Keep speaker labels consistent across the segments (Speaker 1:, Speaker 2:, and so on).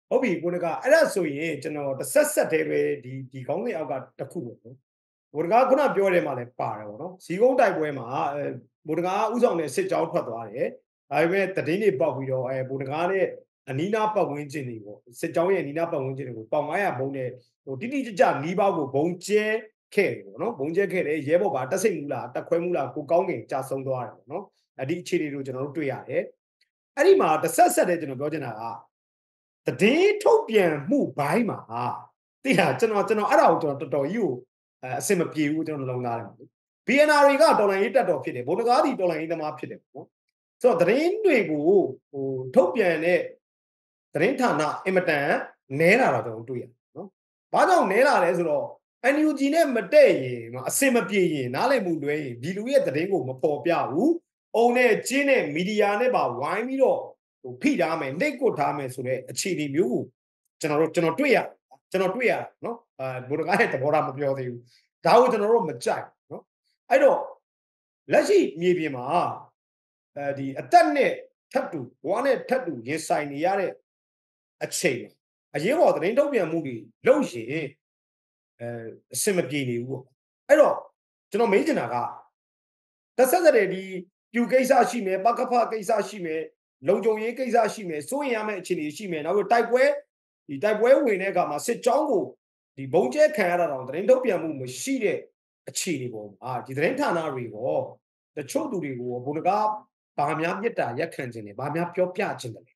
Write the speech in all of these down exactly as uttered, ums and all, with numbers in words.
Speaker 1: ဟုတ်ပြီကိုတကာအဲ့ဒါဆိုရင်ကျွန်တော်တစ်ဆက်ဆက်တည်းပဲဒီဒီခေါင်းစဉ်အောက်ကတစ်ခုပေါ့နော်ကိုတကာခုနပြောတယ်မှာလည်းပါတယ်ပေါ့နော်ဇီကုန်းတိုက်ပွဲမှာအဲကိုတကာဥဆောင်တဲ့စစ်ကြောင်းထွက်သွားတယ်ဒါပေမဲ့တည်င်းတွေပေါက်ပြီးတော့အဲကိုတကာနဲ့အနီးနားပတ်ဝန်းကျင်တွေပေါ့စစ်ကြောင်းရဲ့အနီးနားပတ်ဝန်းကျင်တွေကိုပေါင်900ဘုံနဲ့ဟိုတိတိကျကျနီးပေါက်ကိုဘုံကျဲခဲ့တယ်ပေါ့နော်ဘုံကျဲခဲ့တယ်ရဲဘော်ပါတက်စိတ်မူလားတက်ခွဲမူလားကိုကောင်းငင်ကြာဆုံးသွားတယ်ပေါ့နော်အဲ့ဒီအခြေအနေတွေကိုကျွန်တော်တို့တွေ့ရတယ်အဲ့ဒီမှာတစ်ဆက်ဆက်တည်းကျွန်တော်ပြောချင်တာကတည်င်းထုတ်ပြန်မှုဘိုင်းမှာသိလားကျွန်တော်ကျွန်တော်အဲ့ဒါကိုကျွန်တော်တော်တော်ကြီးကိုအဆင်မပြေဘူးကျွန်တော်လုံးသားတယ် B N R တွေကတော်လိုင်းရေးတက်တော်ဖြစ်တယ်ဗိုလ်တကားဒီတော်လိုင်းရေးသမားဖြစ်တယ်ပေါ့ဆိုတော့တည်င်းတွေကိုဟိုထုတ်ပြန်တဲ့တည်င်းဌာနအင်မတန်နဲလာတော့ကျွန်တော်တွေ့ရတယ်နော်ဘာကြောင့်နဲလာလဲဆိုတော့ N U G နဲ့မတည့်ရင်အဆင်မပြေရင်နားလည်မှုလွဲရင်ဒီလူရဲ့တည်င်းကိုမပေါ်ပြဘူးအုံနဲ့ကျင်းနဲ့မီဒီယာနဲ့ပါဝိုင်းပြီးတော့ဟိုဖိထားမယ်နှိပ်ကွပ်ထားမယ်ဆိုတဲ့အခြေအနေမျိုးကိုကျွန်တော်တို့ကျွန်တော်တွေ့ရကျွန်တော်တွေ့ရနော်အဲဘုဒ္ဓဂါရဲ့သဘောထားမပြောသေးဘူးဒါကိုကျွန်တော်တို့မကြိုက်နော်အဲ့တော့လက်ရှိမြေပြင်မှာအဲဒီအသက်နဲ့ထပ်တူဘဝနဲ့ထပ်တူရင်ဆိုင်နေရတဲ့အချိန်အရေးပေါ်သတင်းထုတ်ပြန်မှုတွေလုပ်ရင်အဲအဆင်မပြေနေဘူးပေါ့အဲ့တော့ကျွန်တော်မေးချင်တာကတစ်ဆက်တည်းဒီပြူကိစ္စရှိမယ်ပကဖကိစ္စရှိမယ်လုံခြုံရေးကိစ္စရှိမယ်စိုးရင်ရမယ့်အခြေအနေရှိမယ်နောက်ပြီးတိုက်ပွဲဒီတိုက်ပွဲဝင်တဲ့အခါမှာစစ်ကြောင်းကိုဒီဘုံကျဲခံရတာတော့သတင်းထုတ်ပြန်မှုမရှိတဲ့အခြေအနေပေါ်မှာဒီသတင်းဌာနတွေရောတချို့သူတွေကိုဘုံတကားဘာများမြစ်တာရက်ခံခြင်းလဲဘာများပြောပြခြင်းလဲ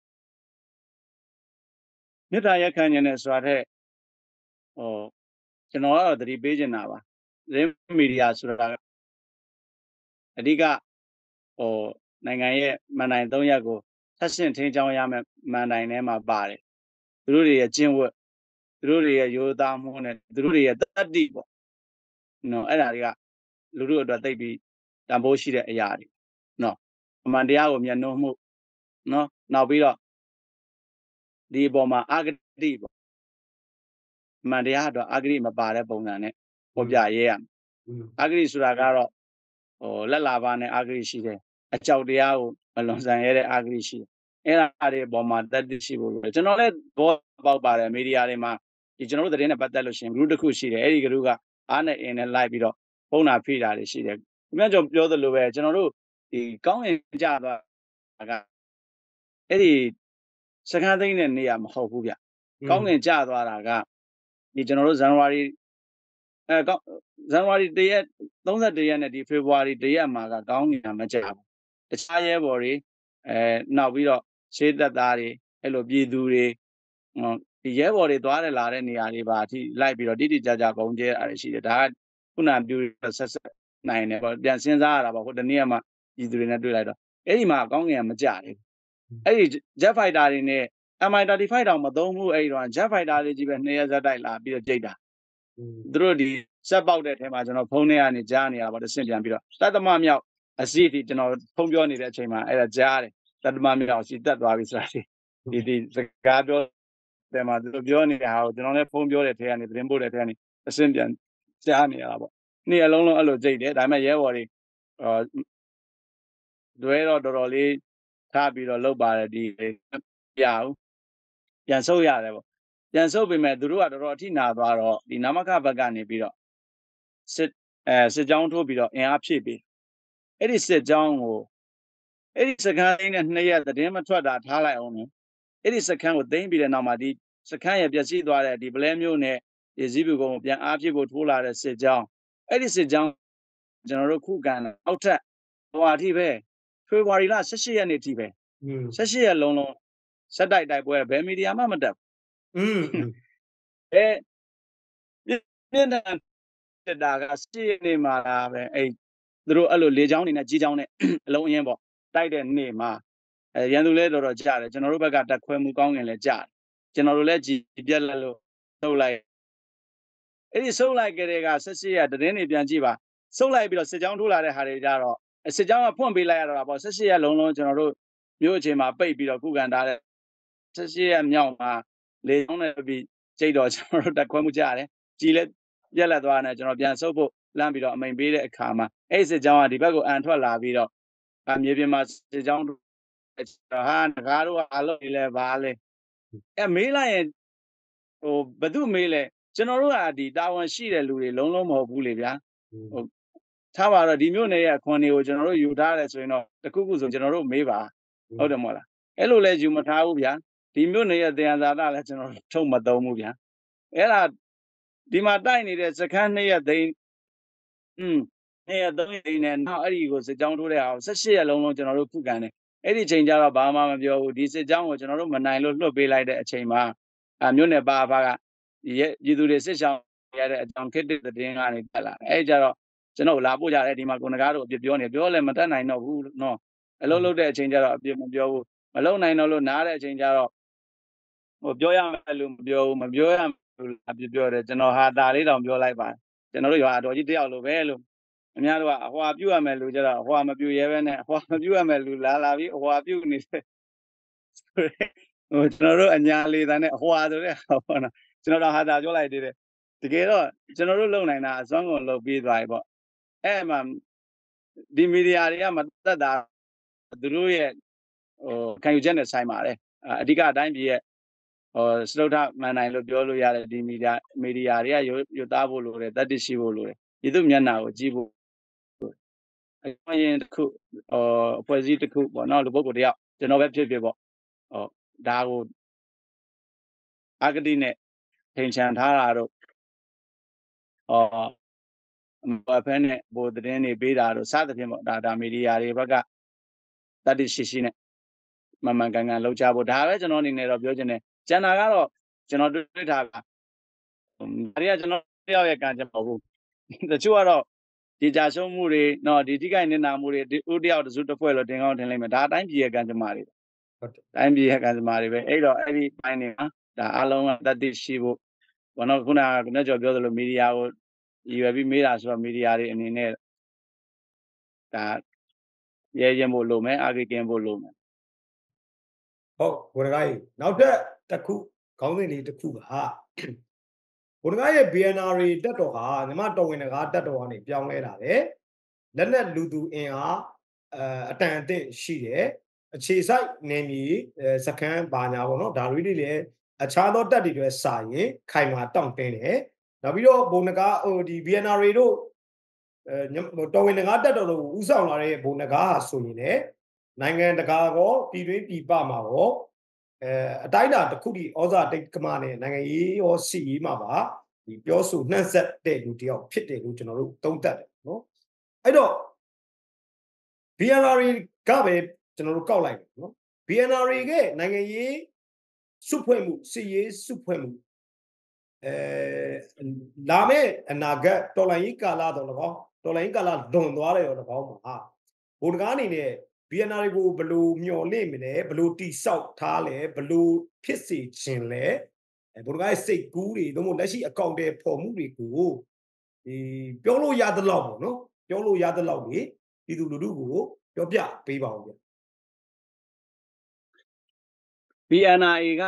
Speaker 2: မြစ်တာရက်ခံခြင်းနဲ့ဆိုတာတဲ့ဟိုကျွန်တော်ကတော့သတိပေးခြင်းတာပါသတင်းမီဒီယာဆိုတာအဓိကဟိုနိုင်ငံရဲ့မန်တိုင်းသုံးရပ်ကိုဆက်ရှင်ထင်းချောင်းရမယ်မန်တိုင်းထဲမှာပါတယ်သူတို့တွေရဲ့ကျင့်ဝတ်သူတို့တွေရဲ့ရိုးသားမှုနဲ့သူတို့တွေရဲ့တတ္တိပေါ့နော်အဲ့ဒါတွေကလူတို့အတွက်သိပြီးတန်ဖိုးရှိတဲ့အရာတွေနော်အမှန်တရားကိုမျက်နှာမှုနော်နောက်ပြီးတော့ဒီအပေါ်မှာအာဂတိပေါ့အမှန်တရားအတွက်အာဂတိမပါတဲ့ပုံစံနဲ့ပေါ်ပြရဲရမယ်အာဂတိဆိုတာကတော့ဟိုလက်လာပါနဲ့အာဂတိရှိတယ်အကြောက်တရားကိုမလွန်ဆန်ရတဲ့အာဂတိရှိတယ်အဲ့ဒါတွေအပေါ်မှာတတ်သိရှိဖို့လိုတယ်ကျွန်တော်လည်းဘောပေါက်ပါတယ်မီဒီယာတွေမှာဒီကျွန်တော်တို့သတင်းနဲ့ပတ်သက်လို့ရှိရင် group တစ်ခုရှိတယ်အဲ့ဒီ group ကအားနဲ့အင်းနဲ့လိုက်ပြီးတော့ပုံနာဖိတာတွေရှိတယ်ခင်ဗျားကျွန်တော်ပြောသလိုပဲကျွန်တော်တို့ဒီကောင်းရင်ကြသွားကအဲ့ဒီစကန်းသိန်းနဲ့နေရမဟုတ်ဘူးဗျကောင်းငင်ကြသွားတာကဒီကျွန်တော်တို့ဇန်နဝါရီအဲကောင်းဇန်နဝါရီတရက်သုံးဆယ့်တရက်နဲ့ဒီဖေဖော်ဝါရီတရက်မှာကကောင်းငင်မကြဘူးတခြားရဲဘော်တွေအဲနောက်ပြီးတော့ရှေးသက်သားတွေအဲ့လိုပြည်သူတွေဒီရဲဘော်တွေသွားတယ်လာတဲ့နေရာတွေပါအထိလိုက်ပြီးတော့တိတိကျကျပုံကျဲအားရှိတယ်ဒါကခုနပြူဆက်ဆက်နိုင်တယ်ပေါ့ပြန်စဉ်းစားရတာပေါ့ဟိုတနေ့ကမှပြည်သူတွေနဲ့တွေ့လိုက်တော့အဲ့ဒီမှာကောင်းငင်မကြဘူးအဲ့ဒီ jet fighter တွေနဲ့ M I thirty-five တောင်မသုံးဘူးအဲ့ဒီတော့ jet fighter တွေကြီးပဲနှစ်ရက်ဇက်တိုက်လာပြီးတော့ကြိတ်တာသူတို့ဒီစက်ပေါက်တဲ့အထဲမှာကျွန်တော်ဖုန်းထဲကနေကြားနေရတာပေါ့တဆင့်ပြန်ပြီးတော့တသမမြောက်အစီအထိကျွန်တော်ဖုန်းပြောနေတဲ့အချိန်မှာအဲ့ဒါကြားတယ်တသမမြောက်စီတက်သွားပြီဆိုတာဒီဒီစကားပြောတယ်မှာသူတို့ပြောနေတာဟာကိုကျွန်တော်လည်းဖုန်းပြောတဲ့ထဲကနေသတင်းပို့တဲ့ထဲကနေအဆင့်ပြန်ကြားနေရတာပေါ့နေ့အလုံးလုံးအဲ့လိုကြိတ်တယ်ဒါပေမဲ့ရဲဘော်တွေအာတွဲတော့တော်တော်လေးထားပြီးတော့လောက်ပါတယ်ဒီပြအောင်ပြန်ဆုပ်ရတယ်ပေါ့ပြန်ဆုပ်ပေမဲ့သူတို့ကတော်တော်အထိနာသွားတော့ဒီနမခဘက်ကနေပြီးတော့စစ်အဲစစ်ကြောင်းထိုးပြီးတော့အင်အားဖြည့်ပြီးအဲ့ဒီစစ်ကြောင်းကိုအဲ့ဒီစခန်းနဲ့နှစ်ရက်သတင်းမထွက်တာထားလိုက်အောင်နော်အဲ့ဒီစခန်းကိုသိမ်းပြီးတဲ့နောက်မှာဒီစခန်းရဲ့ပျက်စီးသွားတဲ့ဒီပလဲမျိုးနဲ့ဒီဇီးပူကုန်းကိုပြန်အားဖြည့်ဖို့ထိုးလာတဲ့စစ်ကြောင်းအဲ့ဒီစစ်ကြောင်းကျွန်တော်တို့ခုခံအောက်ထပ်ဟိုအထိပဲဖေဖော်ဝါရီလ十八ရက်နေ့ထိပဲ十八ရက်လုံးလုံးစက်တိုက်တိုက်ပွဲဘယ်မီဒီယာမှမတက်
Speaker 1: อืม
Speaker 2: အဲပြင်းတဲ့တာက十八ရက်နေ့မှာပဲအဲ့သူတို့အဲ့လိုလေချောင်းနေနဲ့ကြီးချောင်းနဲ့အလုံးအင်းပေါ့တိုက်တဲ့နေ့မှာအဲရန်သူလဲတော်တော်ကြားတယ်ကျွန်တော်တို့ဘက်ကတက်ခွဲမှုကောင်းငင်လဲကြားတယ်ကျွန်တော်တို့လဲကြည်ပြက်လက်လို့ဆုပ်လိုက်အဲ့ဒီဆုပ်လိုက်ကြတဲ့က十八ရက်သတင်းတွေပြန်ကြည့်ပါဆုပ်လိုက်ပြီးတော့စစ်ကြောင်းထိုးလာတဲ့ဟာတွေကြတော့စစ်ကြောင်းကဖွင့်ပေးလိုက်ရတာပေါ့十八ရက်လုံးလုံးကျွန်တော်တို့မြို့အချိန်မှာပိတ်ပြီးတော့ခုခံထားတဲ့十八ရက်မြောက်မှာလေချောင်းနဲ့ပြီးကြိတ်တော့ကျွန်တော်တို့တက်ခွဲမှုကြားတယ်ကြည်လဲပြက်လက်သွားတယ်ကျွန်တော်ပြန်ဆုပ်ဖို့လမ်းပြီးတော့အမိန်ပေးတဲ့အခါမှာအဲ့စစ်ကြောင်းကဒီဘက်ကိုအန်ထွက်လာပြီးတော့အမြေပြင်မှာစစ်ကြောင်းဟာငကားတို့ကအလုပ်တွေလဲပါလဲအဲမေးလိုက်ရင်ဟိုဘသူမေးလဲကျွန်တော်တို့ကဒီတာဝန်ရှိတဲ့လူတွေလုံးလုံးမဟုတ်ဘူးလေဗျာဟိုထားပါတော့ဒီမျိုးနယ်ရဲ့အခွန်တွေကိုကျွန်တော်တို့ယူထားတယ်ဆိုရင်တော့တခုခုဆိုကျွန်တော်တို့မေးပါဟုတ်တယ်မဟုတ်လားအဲ့လိုလဲယူမထားဘူးဗျာဒီမျိုးနယ်ရဲ့သင်္ဇာတာလည်းကျွန်တော်ထုတ်မသုံးဘူးဗျာအဲ့ဒါဒီမှာတိုက်နေတဲ့စခန်းနှစ်ရက်သိန်းอืมနှစ်ရက်သုံးရက်သိန်းနဲ့နောက်အဲ့ဒီကိုစစ်ကြောင်းထိုးတဲ့အောင်၁၈ရက်လုံးလုံးကျွန်တော်တို့ခုခံတယ်အဲ့ဒီချိန်ကျတော့ဘာမှမပြောဘူးဒီစစ်ကြောင်းကိုကျွန်တော်တို့မနိုင်လို့လွှတ်ပေးလိုက်တဲ့အချိန်မှာအမျိုးနယ်ပါပါကရဲပြည်သူတွေစစ်ဆောင်ရတဲ့အကြောင်းခစ်တဲ့သတင်းကနေတက်လာအဲ့ကြတော့ကျွန်တော်လာပို့ကြတယ်ဒီမှာကိုနဂါတို့အပြစ်ပြောနေပြောလဲမတတ်နိုင်တော့ဘူးနော်အလုံးလုံးတဲ့အချိန်ကျတော့အပြစ်မပြောဘူးမလုံးနိုင်တော့လို့နားတဲ့အချိန်ကျတော့ဟိုပြောရမယ်လို့မပြောဘူးမပြောရဘူးအပြစ်ပြောတယ်ကျွန်တော်ဟာတာလေးတောင်ပြောလိုက်ပါကျွန်တော်တို့ရွာတော်ကြီးတယောက်လိုပဲလို့အများတို့ကအဟွာပြုတ်ရမယ်လို့ကျတော့အဟွာမပြုတ်ရဲပဲနဲ့အဟွာမပြုတ်ရမယ်လူလာလာပြီးအဟွာပြုတ်နေတယ်ဟိုကျွန်တော်တို့အညာလေးတန်းနဲ့အဟွာဆိုတဲ့ဟောနော်ကျွန်တော်တို့ဟာတာပြောလိုက်သေးတယ်တကယ်တော့ကျွန်တော်တို့လုံနိုင်တာအစွမ်းကုန်လုပ်ပြီးသွားပြီပေါ့အဲ့မှာဒီမီဒီယာတွေကမသက်တာသူတို့ရဲ့ဟိုခံယူချက်နဲ့ဆိုင်ပါတယ်အဓိကအတိုင်းပြည်ရဲ့ဟိုစတုထမှန်နိုင်လို့ပြောလို့ရတဲ့ဒီမီဒီယာမီဒီယာတွေကရွတ်သားဖို့လိုတယ်တတ်သိရှိဖို့လိုတယ်ဒီသူမျက်နှာကိုကြည့်ဖို့အရင်တစ်ခုဟိုအဖွဲ့အစည်းတစ်ခုပေါ့နော်လူပုဂ္ဂိုလ်တယောက်ကျွန်တော်ပဲဖြစ်ဖြစ်ပေါ့ဟိုဒါကိုအဂတိနဲ့ထိန်ချန်ထားတာတော့ဟောဘာဖက်နဲ့ဘိုသတင်းတွေပေးတာတော့စသဖြင့်ပေါ့ဒါဒါမီဒီယာတွေဘက်ကတတ်သိရှိရှိနဲ့မမှန်ကန်ကန်လောက်ကြဖို့ဒါပဲကျွန်တော်အနေနဲ့တော့ပြောချင်တယ်ကျန်တာကတော့ကျွန်တော်တွေ့ထားတာဒါတွေကကျွန်တော်တယောက်ရဲ့ကံကြမဟုတ်ဘူးတချို့ကတော့ဒီကြာရှုံးမှုတွေနော်ဒီတိကိုင်နေတာမှုတွေဒီဦးတယောက်တစုတစ်ဖွဲ့လို့တင်ကောင်းတင်လိုက်မယ်ဒါအတိုင်းပြည်ရဲ့ကံကြမ္မာတွေဟုတ်တယ်တိုင်းပြည်ရဲ့ကံကြမ္မာတွေပဲအဲ့တော့အဲ့ဒီပိုင်းတွေမှာဒါအလုံးကတတ်သိရှိဖို့ဘောနော်ခုနကခုနကျော်ပြောသလိုမီဒီယာကိုရည်ရွယ်ပြီးမေးတာဆိုတော့မီဒီယာတွေအနေနဲ့ဒါရဲရင်ဖို့လိုမယ်အာဂိကင်းဖို့လိုမယ်
Speaker 1: ဟုတ်ဘုရားကြီးနောက်ထပ်တစ်ခုခေါင်းစဉ်လေးတစ်ခုကဘုရားရဲ့ B N R တက်တော်ဟာမြမတော်ဝင်တကားတက်တော်ကနေပြောင်းလဲလာတယ်လက်နက်လူသူအင်အားအတန်အသင့်ရှိတယ်အခြေဆိုင်နေမီစခန်းဘာညာပေါ့နော်ဒါတွေတွေလည်းအခြားသောတက်တွေတွေစာရင်ခိုင်မာတောင့်တင်းတယ်နောက်ပြီးတော့ဘုံနဂါဟိုဒီ B N R တို့အဲတော်ဝင်တကားတက်တော်တို့ဥဆောင်လာတဲ့ဘုံနဂါဟာဆိုရင်လည်းနိုင်ငံတကာကောပြည်တွင်းပြည်ပမှာရောအဲအတိုင်းအတာတစ်ခုတည်းဩဇာတိတ်ကမနဲ့နိုင်ငံရေးရောစီရေးမှာပါဒီပြောဆိုနှံ့ဆက်တဲ့လူတယောက်ဖြစ်တယ်လို့ကျွန်တော်တို့သုံးသပ်တယ်နော်အဲ့တော့ B N R ကပဲကျွန်တော်တို့ကောက်လိုက်တယ်နော် B N R ကနိုင်ငံရေးစုဖွဲ့မှုစီရေးစုဖွဲ့မှုအဲလာမယ့်အနာဂတ်တော်လှန်ရေးကာလတော့၎င်းတော်လှန်ရေးကာလလွန်သွားတယ်ရော၎င်းမှာဘုံတကားအနေနဲ့ B N R ကိုဘယ်လိုမျှော်လင့်မလဲဘယ်လိုတိဆောက်ထားလဲဘယ်လိုဖြစ်စေခြင်းလဲဘုံတကားရဲ့စိတ်ကူးတွေသို့မဟုတ်လက်ရှိအကောင့်တွေပေါ်မှုတွေကိုဒီပြောလို့ရသလောက်ပေါ့နော်ပြောလို့ရသလောက်လေပြည်သူလူထုကိုပြောပြပေးပါဦးဗျ
Speaker 2: B N R က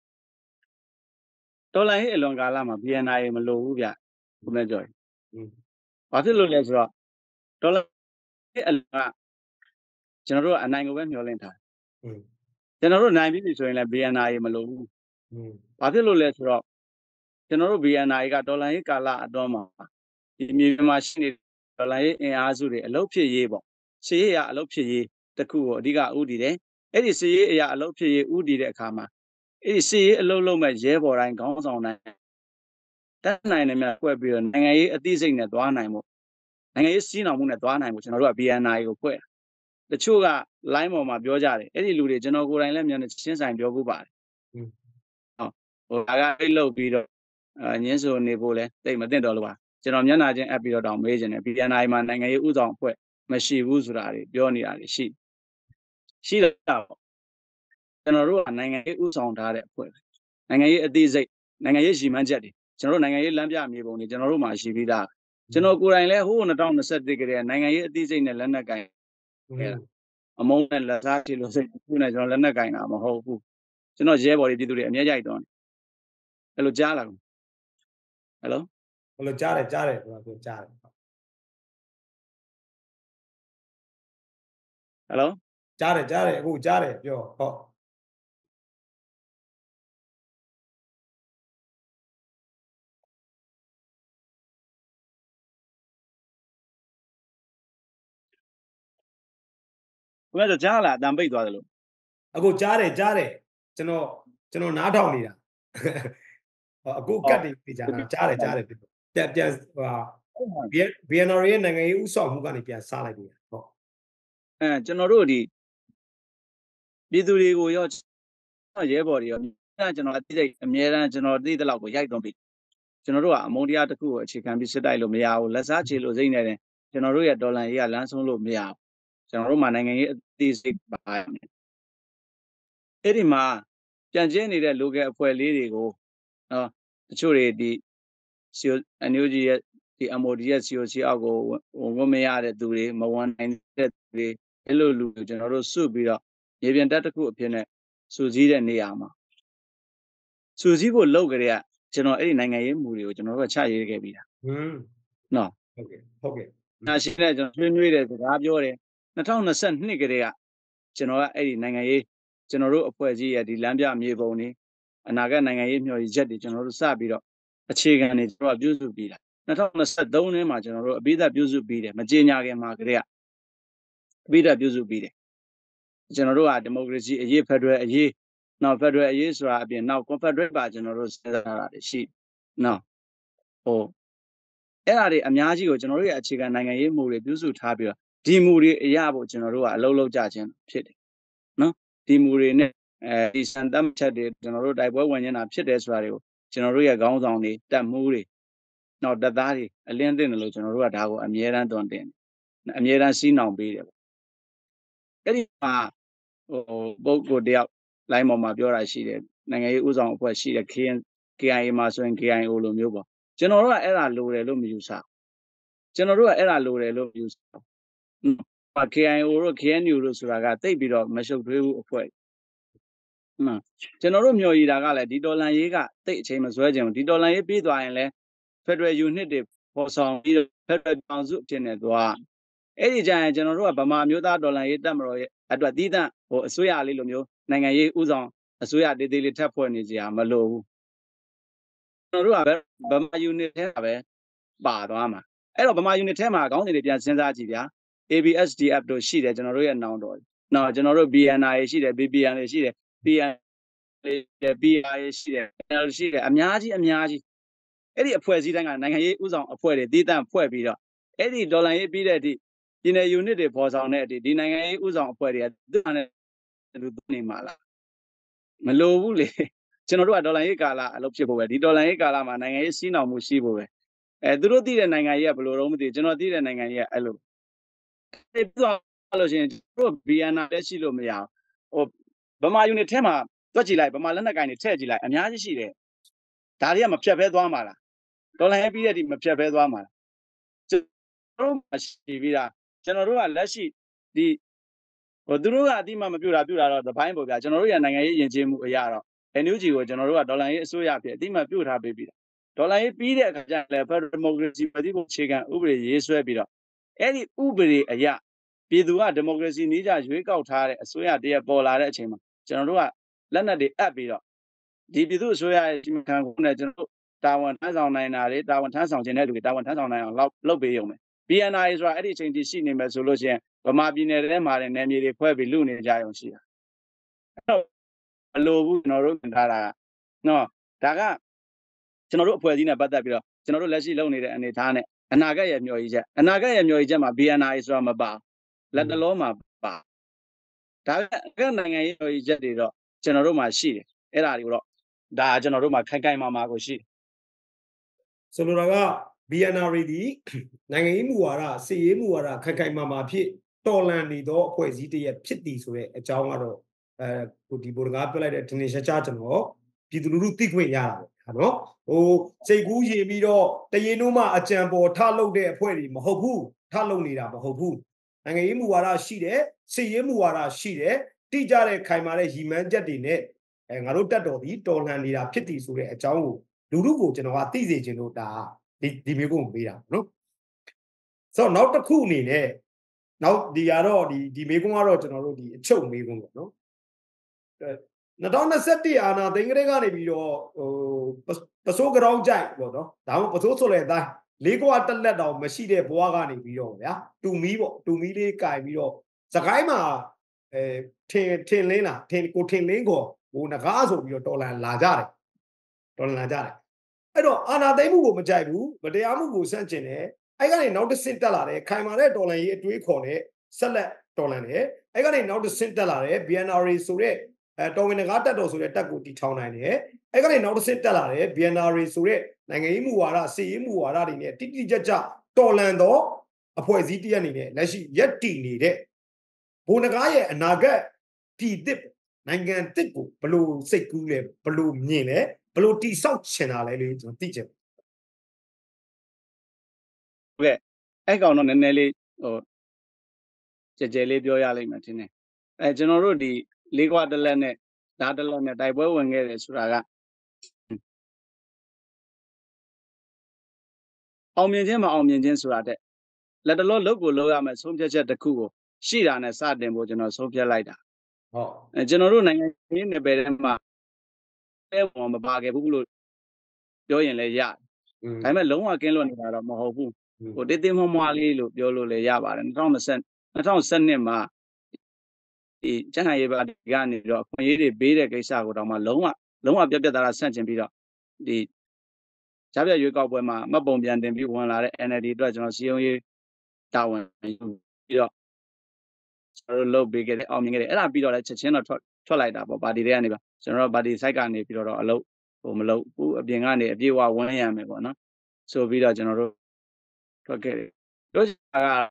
Speaker 2: တော်လှန်ရေးအလွန်ကာလမှာ B N R မလိုဘူးဗျခုနပြောရင်ဘာဖြစ်လို့လဲဆိုတော့တော်လှန်ရေးအလွန်ကကျွန်တော်တို့အနိုင်ကိုပဲမျှော်လင့်ထားကျွန်တော်တို့နိုင်ပြီဆိုရင်လည်း B N R မလိုဘူးဘာဖြစ်လို့လဲဆိုတော့ကျွန်တော်တို့ B N R ကတော်လှန်ရေးကာလအတွင်းမှာဒီမြေမှာရှိနေတော်လှန်ရေးအင်အားစုတွေအလုပ်ဖြစ်ရေးပေါ့စီရေးရအလုပ်ဖြစ်ရေးတခုကိုအဓိကဥတည်တယ်အဲ့ဒီစီရေးအရာအလုပ်ဖြစ်ရေးဥတည်တဲ့အခါမှာအဲ့ဒီစီရေးအလုပ်လုပ်မဲ့ရဲဘော်တိုင်းခေါင်းဆောင်တိုင်းတတ်နိုင်တယ်များဖွဲ့ပြီးတော့နိုင်ငံရေးအသိစိတ်နဲ့သွားနိုင်မှုနိုင်ငံရေးစီးနှောင်မှုနဲ့သွားနိုင်မှုကျွန်တော်တို့က B N R ကိုဖွဲ့တချို့က line ပေါ်မှာပြောကြတယ်အဲ့ဒီလူတွေကျွန်တော်ကိုယ်တိုင်လည်းမျက်နှာချင်းဆိုင်ပြောဖို့ပါတယ်ဟုတ်ဟိုဒါကအိတ်လုပ်ပြီးတော့အငင်းဆိုနေဖို့လဲတိတ်မသိတော့လို့ပါကျွန်တော်မျက်နှာချင်းအပ်ပြီးတော့တောင်မေးခြင်းတယ် B N R မှာနိုင်ငံရေးဥဆောင်အဖွဲ့မရှိဘူးဆိုတာတွေပြောနေတာတွေရှိရှိတော့ကျွန်တော်တို့ကနိုင်ငံရေးဥဆောင်ထားတဲ့အဖွဲ့နိုင်ငံရေးအသိစိတ်နိုင်ငံရေးရည်မှန်းချက်တွေကျွန်တော်တို့နိုင်ငံရေးလမ်းပြမြေပုံတွေကျွန်တော်တို့မှာရှိပြီးသားကျွန်တော်ကိုယ်တိုင်လည်းဟိုး၂၀၂၁ကတည်းကနိုင်ငံရေးအသိစိတ်နဲ့လက်နက်ကင်အမုန်းနဲ့လက်စားချလို့စိတ်ခုနဲ့ကျွန်တော်လက်နက်ကင်တာမဟုတ်ဘူးကျွန်တော်ရဲဘော်တွေပြည်သူတွေအမြဲကြိုက်တော့အဲ့လိုကြားလာဟယ်လို
Speaker 1: ဟယ်လိုကြားတယ်ကြားတယ်ပြောပြောကြားတယ်ဟ
Speaker 2: ယ်လို
Speaker 1: ကြားတယ်ကြားတယ်အခုကြားတယ်ပြောဟုတ်
Speaker 2: ဘယ်လိုကြားလားအတန်ပိတ်သွားတယ်လို့
Speaker 1: အခုကြားတယ်ကြားတယ်ကျွန်တော်ကျွန်တော်နားထောင်နေတာအခုကတ်တွေပြကြတာကြားတယ်ကြားတယ်ပြန်ပြန်ဟိုဘီအန်အာရ်ရဲ့နိုင်ငံရေးဥဆောင်မှုကနေပြန်စားလိုက်ပြီဟုတ်
Speaker 2: အဲကျွန်တော်တို့ဒီပြည်သူတွေကိုရောရဲဘော်တွေရောကျွန်တော်အသိစိတ်အများအားကျွန်တော်သိတဲ့လောက်ကိုရိုက်သွင်းပြီကျွန်တော်တို့ကအမုန်းတရားတစ်ခုကိုအခြေခံပြီးစစ်တိုက်လို့မရဘူးလက်စားချေလို့စိတ်နေတယ်ကျွန်တော်တို့ရဲ့ဒေါ်လာရေးကလမ်းဆုံးလို့မရဘူးကျွန်တော်တို့မှာနိုင်ငံရေးအသိစိတ်ပါရမယ်အဲ့ဒီမှာပြန်ကျင်းနေတဲ့ local အဖွဲ့လေးတွေကိုနော်တချို့တွေဒီ အန်ယူဂျီ ရဲ့ဒီ M O D ရဲ့ C O C အောက်ကိုဝင်မရတဲ့သူတွေမဝန်နိုင်တဲ့သူတွေအဲ့လိုလူကျွန်တော်တို့စုပြီးတော့ရေပြန်တက်တစ်ခုအဖြစ်နဲ့စုစည်းတဲ့နေရာမှာစုစည်းဖို့လုပ်ကြတဲ့ကျွန်တော်အဲ့ဒီနိုင်ငံရေးမူတွေကိုကျွန်တော်တို့ချရေးခဲ့ပြီးတာ
Speaker 1: ဟွန်း
Speaker 2: နော်
Speaker 1: ဟုတ်ကဲ့ဟုတ်ကဲ့
Speaker 2: နာရှိတဲ့ကျွန်တော်ဆွေးနွေးတဲ့စကားပြောတယ်၂၀၂၂ကတည်းကကျွန်တော်ကအဲ့ဒီနိုင်ငံရေးကျွန်တော်တို့အဖွဲ့အစည်းရဲ့ဒီလမ်းပြမြေပုံတွေအနာဂတ်နိုင်ငံရေးမျှော်ရည်ချက်တွေကျွန်တော်တို့စပြီးတော့အခြေခံတွေကျွန်တော်ပြုစုပြီးတာ၂၀၂၃ထဲမှာကျွန်တော်တို့အပိဓာပြုစုပြီးတယ်မကြေညာခင်မှာကတည်းကအပိဓာပြုစုပြီးတယ်ကျွန်တော်တို့ကဒီမိုကရေစီအရေးဖက်ဒရယ်အရေးနောက်ဖက်ဒရယ်အရေးဆိုတာအပြင်နောက်ကွန်ဖက်ဒရယ်ပါကျွန်တော်တို့စဉ်းစားတာတွေရှိနော်ဟိုအဲ့ဒါတွေအများကြီးကိုကျွန်တော်တို့ရဲ့အခြေခံနိုင်ငံရေးမူတွေပြုစုထားပြီးတော့ဒီမူတွေအရာဖို့ကျွန်တော်တို့ကအလုံးလုံးကြခြင်းဖြစ်တယ်နော်ဒီမူတွေနဲ့အဲဒီစံတမ်းချက်တွေကျွန်တော်တို့တိုက်ပွဲဝင်နေတာဖြစ်တယ်ဆိုတာတွေကိုကျွန်တော်တို့ရဲ့ခေါင်းဆောင်တွေတက်မှုတွေနောက်တပ်သားတွေအလင်းသိတယ်လို့ကျွန်တော်တို့ကဒါကိုအမြဲတမ်းတွန်းတင်တယ်အမြဲတမ်းစီးနှောင်ပေးတယ်ပေါ့အဲ့ဒီမှာဟိုပုဂ္ဂိုလ်တယောက်လိုင်းပေါ်မှာပြောတာရှိတယ်နိုင်ငံရေးဥဆောင်အဖွဲ့ရှိတယ် K I A မှာဆိုရင် K I O လိုမျိုးပေါ့ကျွန်တော်တို့ကအဲ့ဒါလိုတယ်လို့မယူဆကျွန်တော်တို့ကအဲ့ဒါလိုတယ်လို့မယူဆဘူး K I O တို့ K N U တို့ဆိုတာကတိတ်ပြီးတော့မရှုပ်ထွေးဘူးအဖွဲ့မှန်ကျွန်တော်တို့မျှော်ရည်တာကလည်းဒီဒေါ်လာရေးကတိတ်အချိန်မဆွဲခြင်းဒီဒေါ်လာရေးပြီးသွားရင်လည်း Federal Unit တွေပေါ်ဆောင်ပြီး Federal ကောင်စုအဖြစ်နဲ့သွားအဲ့ဒီကြရင်ကျွန်တော်တို့ကဗမာမျိုးသားဒေါ်လာရေးတက်မတော်ရဲ့အတွက်တီးသန့်ဟိုအစိုးရလေးလိုမျိုးနိုင်ငံရေးဥဆောင်အစိုးရတေးသေးလေးထပ်ဖွဲ့နေကြရမလို့ဘူးကျွန်တော်တို့ကဗမာ unit ထဲမှာပဲပါသွားမှာအဲ့တော့ဗမာ unit ထဲမှာခေါင်းစဉ်တွေပြန်စဉ်းစားကြည့်ဗျာ A B S D F တို့ရှိတယ်ကျွန်တော်တို့ရဲ့နောင်တော်နော်ကျွန်တော်တို့ B N I ရှိတယ် B P N ရှိတယ် P N လေး P R ရှိတယ် L ရှိတယ်အများကြီးအများကြီးအဲ့ဒီအဖွဲ့အစည်းတိုင်းကနိုင်ငံရေးဥဆောင်အဖွဲ့တွေတည်တံ့ဖွဲ့ပြီးတော့အဲ့ဒီဒေါ်လာရေးပြီးတဲ့အထိပြည်နယ် unit တွေပေါ်ဆောင်တဲ့အထိဒီနိုင်ငံရေးဥဆောင်အဖွဲ့တွေကသူ့အနေနဲ့လူနေမှာလားမလိုဘူးလေကျွန်တော်တို့ကဒေါ်လာရေးကာလအလုပ်ဖြစ်ဖို့ပဲဒီဒေါ်လာရေးကာလမှာနိုင်ငံရေးစီးနှောင်မှုရှိဖို့ပဲအဲသူတို့သိတဲ့နိုင်ငံရေးကဘယ်လိုတော့မသိကျွန်တော်သိတဲ့နိုင်ငံရေးကအဲ့လိုဒီပြောလို့ရှိရင်တို့ B N R လည်းရှိလို့မရဘူးဟိုဗမာ unit ထဲမှာတွက်ကြည့်လိုက်ဗမာလက်နက်ကင်တွေထည့်ကြည့်လိုက်အများကြီးရှိတယ်ဒါတွေကမဖြတ်ဘဲသွားမှာလားဒေါ်လာရေးပြီးတဲ့ဒီမဖြတ်ဘဲသွားမှာလားကျွန်တော်တို့မရှိပြီးတာကျွန်တော်တို့ကလက်ရှိဒီဟိုသူတို့ကအတိမမပြူတာပြူတာတော့ဒီဘိုင်းပေါ်ပြကျွန်တော်တို့ရနိုင်ငံရေးယဉ်ကျေးမှုအရာတော့ N U G ကိုကျွန်တော်တို့ကဒေါ်လာရေးအစိုးရဖြစ်အတိမပြူထားပေးပြီးတာဒေါ်လာရေးပြီးတဲ့အခါကျလည်း Federal Democracy ပြည်သူ့အခြေခံဥပဒေရေးဆွဲပြီးတော့အဲ့ဒီဥပဒေအရာပြည်သူကဒီမိုကရေစီနည်းကျရွေးကောက်ထားတဲ့အစိုးရတရက်ပေါ်လာတဲ့အချိန်မှာကျွန်တော်တို့ကလက်နက်တွေအပ်ပြီးတော့ဒီပြည်သူ့အစိုးရရဲ့ဒီခံခုနဲ့ကျွန်တော်တို့တာဝန်ထမ်းဆောင်နိုင်တာတွေတာဝန်ထမ်းဆောင်ခြင်းတဲ့လူတွေတာဝန်ထမ်းဆောင်နိုင်အောင်လောက်လုပ်ပေးရုံပဲ B N I ဆိုတာအဲ့ဒီအချိန်ထိရှိနေမယ်ဆိုလို့ရှိရင်ဗမာပြည်နယ်ထဲမှာနယ်မြေတွေဖွဲ့ပြီးလူနေကြရုံရှိတာအဲ့တော့မလိုဘူးကျွန်တော်တို့မြင်ထားတာကနော်ဒါကကျွန်တော်တို့အဖွဲ့အစည်းနဲ့ပတ်သက်ပြီးတော့ကျွန်တော်တို့လက်ရှိလုပ်နေတဲ့အနေအထားနဲ့အနာဂတ်ရဲ့မျှော်ရည်ချက်အနာဂတ်ရဲ့မျှော်ရည်ချက်မှာ B N I ဆိုတာမပါလက်တလုံးမှာပါဒါကနိုင်ငံရေးမျှော်ရည်ချက်တွေတော့ကျွန်တော်တို့မှာရှိတယ်အဲ့ဒါတွေကိုတော့ဒါကျွန်တော်တို့မှာခိုင်ခိုင်မာမာကိုရှိတယ်
Speaker 1: ဆိုလိုတာက B N R ဒီနိုင်ငံရေးမူဝါဒစစ်ရေးမူဝါဒခိုင်ခိုင်မာမာဖြစ်တော်လန်နေသောအဖွဲ့အစည်းတည်းဖြစ်တည်ဆိုတဲ့အကြောင်းကတော့အဲဒီဘော်ဒကာပြောလိုက်တဲ့ဒီနေ့ရှားရှားကျွန်တော်ပြည်သူလူထုသိခွင့်ရတာပေါ့နော်ဟိုစိတ်ကူးရင်ပြီးတော့တရင်တို့မှအကြံပေါ်ထလုပ်တဲ့အဖွဲ့တွေမဟုတ်ဘူးထလုပ်နေတာမဟုတ်ဘူးနိုင်ငံရေးမူဝါဒရှိတယ်စစ်ရေးမူဝါဒရှိတယ်တိကျတဲ့ခိုင်မာတဲ့ရည်မှန်းချက်တွေနဲ့အဲငါတို့တက်တော်သည်တော်လှန်နေတာဖြစ်တည်ဆိုတဲ့အကြောင်းကိုလူထုကိုကျွန်တော်ကသိစေချင်လို့ဒါဒီဒီမျိုးကိုမေးတာနော်ဆိုတော့နောက်တစ်ခုအနေနဲ့နောက်ဒီကတော့ဒီဒီမေးခွန်းကတော့ကျွန်တော်တို့ဒီအချုပ်မေးခွန်းပေါ့နော်၂၀၂၁အာနာသိန်းကလေးကနေပြီးတော့ဟိုပစိုးကြောင်းကြိုက်ပေါ့နော်ဒါမှမဟုတ်ပစိုးဆိုလဲတိုင်းလေးကွာတက်လက်တောင်မရှိတဲ့ဘွားကနေပြီးတော့ဗျာတူမီပေါ့တူမီလေးကင်ပြီးတော့စကိုင်းမှာအဲထင်ထင်လင်းလားထင်ကိုထင်လင်းကိုဟိုငကားဆိုပြီးတော့တော်လန်လာကြတယ်တော်လန်လာကြတယ်အဲ့တော့အာဏာသိမ်းမှုကိုမကြိုက်ဘူးမတရားမှုကိုဆန့်ကျင်တယ်အဲ့ကနေနောက်တစ်ဆင့်တက်လာတယ်ခိုင်မာတဲ့တော်လန်ရေးအတွေးခေါ်နဲ့ဆက်လက်တော်လန်တယ်အဲ့ကနေနောက်တစ်ဆင့်တက်လာတယ် B N R A ဆိုတဲ့အဲတော်ဝင်ငကားတက်တော်ဆိုတဲ့တက်ကိုတီထောင်နိုင်တယ်အဲ့ကနေနောက်တစ်ဆင့်တက်လာတယ် B N R A ဆိုတဲ့နိုင်ငံရေးမူဝါဒစီရေးမူဝါဒတွေနဲ့တိတိကျကျတော်လန်တော့အဖွဲ့အစည်းတရက်အနေနဲ့လက်ရှိရက်တည်နေတဲ့ဘိုးနဂါးရဲ့အနာဂတ်ပြည်သစ်နိုင်ငံတစ်ကိုဘလို့စိတ်ကူးလဲဘလို့မြင်လဲဘလို့တိဆောက်ချင်တာလဲလို့ကျွန်တော်သိချင်
Speaker 2: ဟုတ်ကဲ့အဲ့ကောင်တော့နည်းနည်းလေးဟိုကြဲကြဲလေးပြောရလိမ့်မယ်ထင်တယ်အဲကျွန်တော်တို့ဒီလေးခွတလက်နဲ့ဓာတ်တလက်နဲ့တိုက်ပွဲဝင်ခဲ့တယ်ဆိုတာကအောင်မြင်ခြင်းမအောင်မြင်ခြင်းဆိုတာတဲ့လက်တလုံးလုတ်ကိုလောက်ရမယ်ဆုံးဖြတ်ချက်တစ်ခုကိုရှိတာနဲ့စတင်ဖို့ကျွန်တော်ဆုံးဖြတ်လိုက်တာ
Speaker 1: ဟုတ်
Speaker 2: အဲကျွန်တော်တို့နိုင်ငံရေးနယ်ပယ်ထဲမှာအဲဘောမပါခဲ့ဘူးလို့ပြောရင်လည်းရဒါပေမဲ့လုံးဝကင်းလွတ်နေတာတော့မဟုတ်ဘူးဟိုတေးသေးမွှားမွှားလေးလို့ပြောလို့လည်းရပါတယ်၂၀၂၀ ၂၀၁၂မှာဒီကျန်းမာရေးပါတီကနေတော့အခွင့်အရေးတွေပေးတဲ့ကိစ္စကိုတော့မှလုံးဝလုံးဝပြတ်ပြတ်သားသားဆန့်ကျင်ပြီးတော့ဒီကြားပြရွေးကောက်ပွဲမှာမှတ်ပုံပြန်တင်ပြီးဝင်လာတဲ့ N L D အတွက်ကျွန်တော်စီယုံရေးတာဝန်ယူပြီးတော့ကျွန်တော်တို့လုပ်ပေးခဲ့တယ်အောင်မြင်ခဲ့တယ်အဲ့ဒါပြီးတော့လည်းချက်ချင်းတော့ထွက်ထွက်လိုက်တာပေါ့ပါတီတွေကနေပါကျွန်တော်တို့ပါတီ site ကနေပြီးတော့အလုပ်ဟိုမလုပ်ဘူးအပြင်ကနေအပြေးဝဝန်းရမယ်ပေါ့နော်ဆိုပြီးတော့ကျွန်တော်တို့ထွက်ခဲ့တယ်တို့က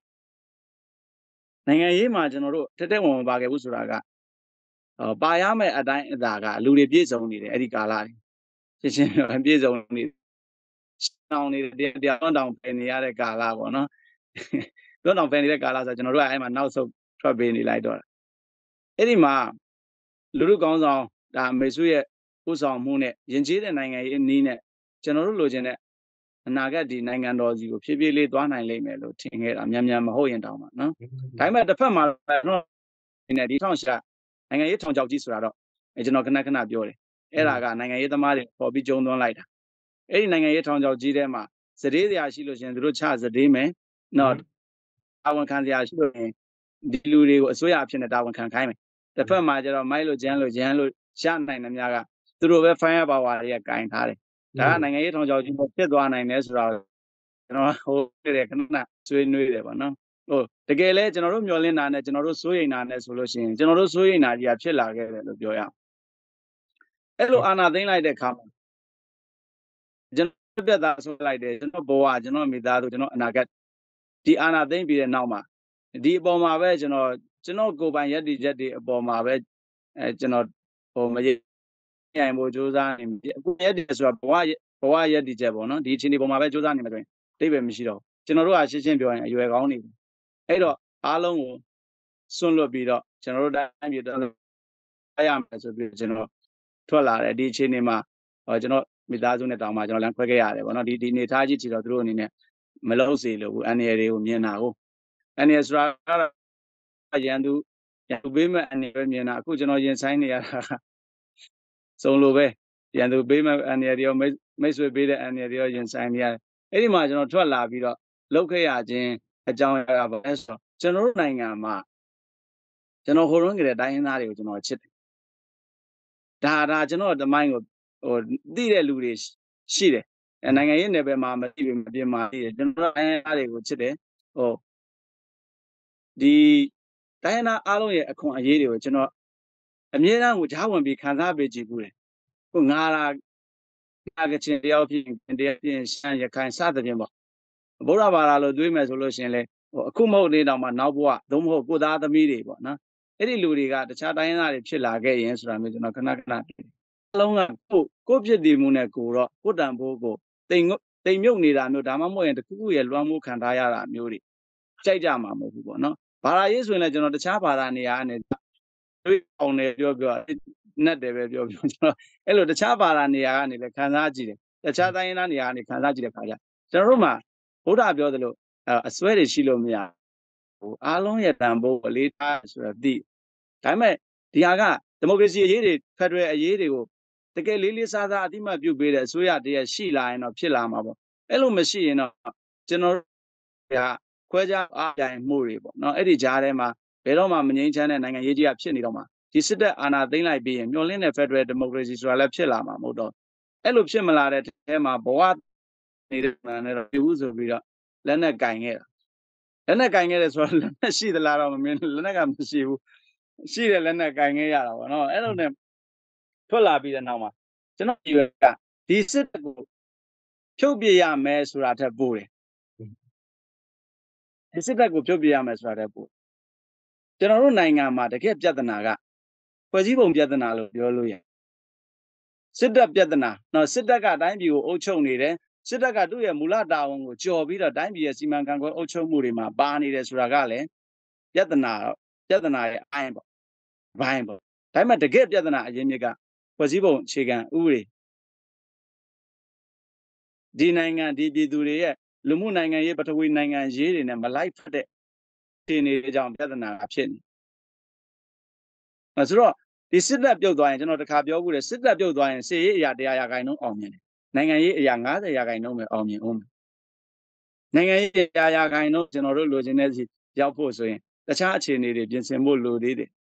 Speaker 2: နိုင်ငံရေးမှာကျွန်တော်တို့တက်တက်ဝင်ဝင်ပါခဲ့ဘူးဆိုတာကဟောပါရမယ့်အတိုင်းအသာကလူတွေပြည့်စုံနေတယ်အဲ့ဒီကာလတွေရှင်းရှင်းပြောပြည့်စုံနေတောင်းနေတဲ့တရားတောင်းဖယ်နေရတဲ့ကာလပေါ့နော်တွန်းတောင်ဖယ်နေတဲ့ကာလဆိုကျွန်တော်တို့ကအဲ့မှာနောက်ဆုတ်ထွက်ပေးနေလိုက်တော့အဲ့ဒီမှာလူလူကောင်းဆောင်ဒါမေစုရဲ့ဥဆောင်မှုနဲ့ယဉ်ကျေးတဲ့နိုင်ငံရေးအနည်းနဲ့ကျွန်တော်တို့လိုချင်တဲ့အနာဂတ်ဒီနိုင်ငံတော်စီကိုဖြည်းဖြည်းလေးသွားနိုင်လိမ့်မယ်လို့ထင်ခဲ့တာမြန်မြန်မဟုတ်ရင်တောင်ပါနော်ဒါပေမဲ့တစ်ဖက်မှာတော့ဒီနေ့ဒီထောင်ရှာနိုင်ငံရေးထောင်ချောက်ကြီးဆိုတာတော့ကျွန်တော်ခဏခဏပြောတယ်အဲ့ဒါကနိုင်ငံရေးသမားတွေပေါ်ပြီးကျုံသွန်းလိုက်တာအဲ့ဒီနိုင်ငံရေးထောင်ချောက်ကြီးထဲမှာစတေးစရာရှိလို့ရှင်သူတို့ချစတေးမယ်နော်တာဝန်ခံစရာရှိလို့ရင်ဒီလူတွေကိုအစိုးရအဖြစ်နဲ့တာဝန်ခံခိုင်းမယ်တစ်ဖက်မှာကျတော့မိုက်လို့ဂျမ်းလို့ဂျမ်းလို့ရနိုင်တဲ့များကသူတို့ပဲ fire power တွေကကင်ထားတယ်ဒါကနိုင်ငံရေးထောင်ချောက်ကြီးဖြစ်သွားနိုင်တယ်ဆိုတော့ကျွန်တော်ဟိုတဲ့ခဏဆွေးနွေးတယ်ပေါ့နော်ဟိုတကယ်လဲကျွန်တော်တို့မျှော်လင့်တာနဲ့ကျွန်တော်တို့စိုးရိမ်တာနဲ့ဆိုလို့ရှိရင်ကျွန်တော်တို့စိုးရိမ်တာကြီးကဖြစ်လာခဲ့တယ်လို့ပြောရအောင်အဲ့လိုအာဏာသိမ်းလိုက်တဲ့အခါမှာကျွန်တော်ပြတ်သားဆိုလိုက်တယ်ကျွန်တော်ဘဝကျွန်တော်မိသားစုကျွန်တော်အနာဂတ်ဒီအာဏာသိမ်းပြီးတဲ့နောက်မှာဒီအပေါ်မှာပဲကျွန်တော်ကျွန်တော်ကိုယ်ပိုင်ရည်တည်ချက်တွေအပေါ်မှာပဲအဲကျွန်တော်ဟိုမရနိုင်ဖို့ကြိုးစားနေအခုရည်တည်ဆိုတာဘဝဘဝရည်တည်ချက်ပေါ့နော်ဒီအချိန်ဒီပေါ်မှာပဲကြိုးစားနေမှာဆိုရင်တိတ်ပဲမရှိတော့ကျွန်တော်တို့ကရှင်းရှင်းပြောရင်အရွယ်ကောင်းနေပြီအဲ့တော့အားလုံးကိုစွန့်လွတ်ပြီးတော့ကျွန်တော်တို့တိုင်းပြည်တော့ရရမယ်ဆိုပြီးကျွန်တော်ထွက်လာတယ်ဒီအချိန်ဒီမှာဟောကျွန်တော်မိသားစုနဲ့တောင်မှကျွန်တော်လမ်းခွဲခဲ့ရတယ်ပေါ့နော်ဒီဒီနေသားကြီးချီတော့သူတို့အနေနဲ့မလုံးစေလို့ဘူးအန်ရယ်တွေကိုမြင်တာကိုအန်ရယ်ဆိုတာကရန်သူရန်သူပေးမဲ့အန်ရယ်ပဲမြင်တာအခုကျွန်တော်ရင်ဆိုင်နေရတာစုံလိုပဲရန်သူပေးမဲ့အန်ရယ်တွေရောမိတ်ဆွေပေးတဲ့အန်ရယ်တွေရောရင်ဆိုင်နေရတယ်အဲ့ဒီမှာကျွန်တော်ထွက်လာပြီးတော့လောက်ခဲ့ရခြင်းအကြောင်းအရာပေါ့အဲ့ဆိုကျွန်တော်တို့နိုင်ငံမှာကျွန်တော်ဟိုရုံးကြတဲ့တိုင်းရင်းသားတွေကိုကျွန်တော်ချစ်တယ်ဒါဒါကျွန်တော်တမိုင်းကိုဟိုသိတဲ့လူတွေရှိတယ်နိုင်ငံရေးနယ်ပယ်မှာမသိဘူးမပြင်းမှာသိတယ်ကျွန်တော်တိုင်းရင်းသားတွေကိုချစ်တယ်ဟိုဒီတိုင်းရင်းသားအားလုံးရဲ့အခွင့်အရေးတွေကိုကျွန်တော်အမြဲတမ်းကိုကြားဝင်ပြီးခံစားပေးကြည့်ဘူးတယ်ဟိုငါလာငါကချင်တယောက်ဖြစ်တရားပြင်ရှမ်းရခိုင်စသဖြင့်ပေါ့ဗုဒ္ဓဘာသာလို့တွေးမယ်ဆိုလို့ရှိရင်လေဟိုအခုမဟုတ်သေးတော့မှနောက်ဘဝသို့မဟုတ်ကိုသားသမီးတွေပေါ့နော်အဲ့ဒီလူတွေကတခြားတိုင်းရင်းသားတွေဖြစ်လာခဲ့ရင်ဆိုတာမျိုးကျွန်တော်ခဏခဏအလုံးကကိုကိုဖြစ်တည်မှုနဲ့ကိုတော့ကိုတန်ဖိုးကိုတိမ်တိမ်မြုပ်နေတာမျိုးဒါမှမဟုတ်ရင်တခုခုရဲ့လွှမ်းမိုးခံထားရတာမျိုးတွေကြိုက်ကြမှာမဟုတ်ဘူးပေါ့နော်ဘာသာရေးဆိုရင်လည်းကျွန်တော်တခြားဘာသာနေရာကနေတွေးအောင်တယ်ပြောပြောနဲ့တယ်ပဲပြောပြောကျွန်တော်အဲ့လိုတခြားဘာသာနေရာကနေလည်းခံစားကြည့်တယ်တခြားတိုင်းရင်းသားနေရာကနေခံစားကြည့်တဲ့ခါကျကျွန်တော်တို့မှာဘုရားပြောသလိုအစွဲတွေရှိလို့မရဘူးအားလုံးရဲ့တန်ဖိုးအလေးထားဆိုတော့သိဒါပေမဲ့ဒီဟာကဒီမိုကရေစီအရေးတွေဖက်ဒရယ်အရေးတွေကိုတကယ်လေးလေးစားစားအတိမတ်ပြုပေးတဲ့အစိုးရတည်းရှိလာရင်တော့ဖြစ်လာမှာပေါ့အဲ့လိုမရှိရင်တော့ကျွန်တော်တို့ကခွဲခြားအားပြိုင်မှုတွေပေါ့နော်အဲ့ဒီကြားထဲမှာဘယ်တော့မှမငြိမ်းချမ်းတဲ့နိုင်ငံရေးကြီးကဖြစ်နေတော့မှာဒီစစ်တပ်အာဏာသိမ်းလိုက်ပြီးရင်မျှော်လင့်တဲ့ Federal Democracy ဆိုတာလည်းဖြစ်လာမှာမဟုတ်တော့အဲ့လိုဖြစ်မလာတဲ့အဲမှာဘဝနေတဲ့နဲ့တော့ပြဘူးဆိုပြီးတော့လက်နဲ့ကင်ခဲ့တာလက်နဲ့ကင်ခဲ့တယ်ဆိုတော့လက်နဲ့ရှိသလားတော့မမင်းလက်နဲ့ကမရှိဘူးရှိတယ်လက်နဲ့ကင်ခဲ့ရတာပေါ့နော်အဲ့လိုနဲ့ထွက်လာပြီးတဲ့နောက်မှာကျွန်တော်ဒီကဒီစစ်တပ်ကိုဖြုတ်ပြရမယ်ဆိုတာထက်ပိုတယ်ဒီစစ်တပ်ကိုဖြုတ်ပြရမယ်ဆိုတာထက်ပိုကျွန်တော်တို့နိုင်ငံမှာတကယ်ပြဿနာကဖွဲ့စည်းပုံပြဿနာလို့ပြောလို့ရတယ်စစ်တပ်ပြဿနာနော်စစ်တပ်ကအတိုင်းပြည်ကိုအုပ်ချုပ်နေတယ်စစ်တပ်ကသူ့ရဲ့မူလတာဝန်ကိုကြော်ပြီးတော့တိုင်းပြည်ရဲ့စီမံခန့်ခွဲအုပ်ချုပ်မှုတွေမှာပါနေတယ်ဆိုတာကလည်းပြဿနာပြဿနာရဲ့အအိုင်းပေါ့ဘိုင်းပေါ့ဒါပေမဲ့တကယ်ပြဿနာအရင်းမြစ်ကဖွဲ့စည်းပုံအခြေခံဥပဒေဒီနိုင်ငံဒီပြည်သူတွေရဲ့လူမှုနိုင်ငံရေးပထဝီနိုင်ငံရေးတွေနဲ့မလိုက်ဖက်တဲ့တင်နေတဲ့ကြောင့်ပြဿနာဖြစ်နေအဲဆိုတော့ဒီစစ်တပ်ပြုတ်သွားရင်ကျွန်တော်တခါပြောဘူးလေစစ်တပ်ပြုတ်သွားရင်စစ်ရေးအရာတရားရာခိုင်နှုန်းအောင်မြင်တယ်နိုင်ငံရေးအရာ၅၀ရာခိုင်နှုန်းပဲအောင်မြင်အောင်နိုင်ငံရေးအရာရာခိုင်နှုန်းကျွန်တော်တို့လိုချင်တဲ့စီရောက်ဖို့ဆိုရင်တခြားအခြေအနေတွေပြင်ဆင်ဖို့လိုသေးတယ်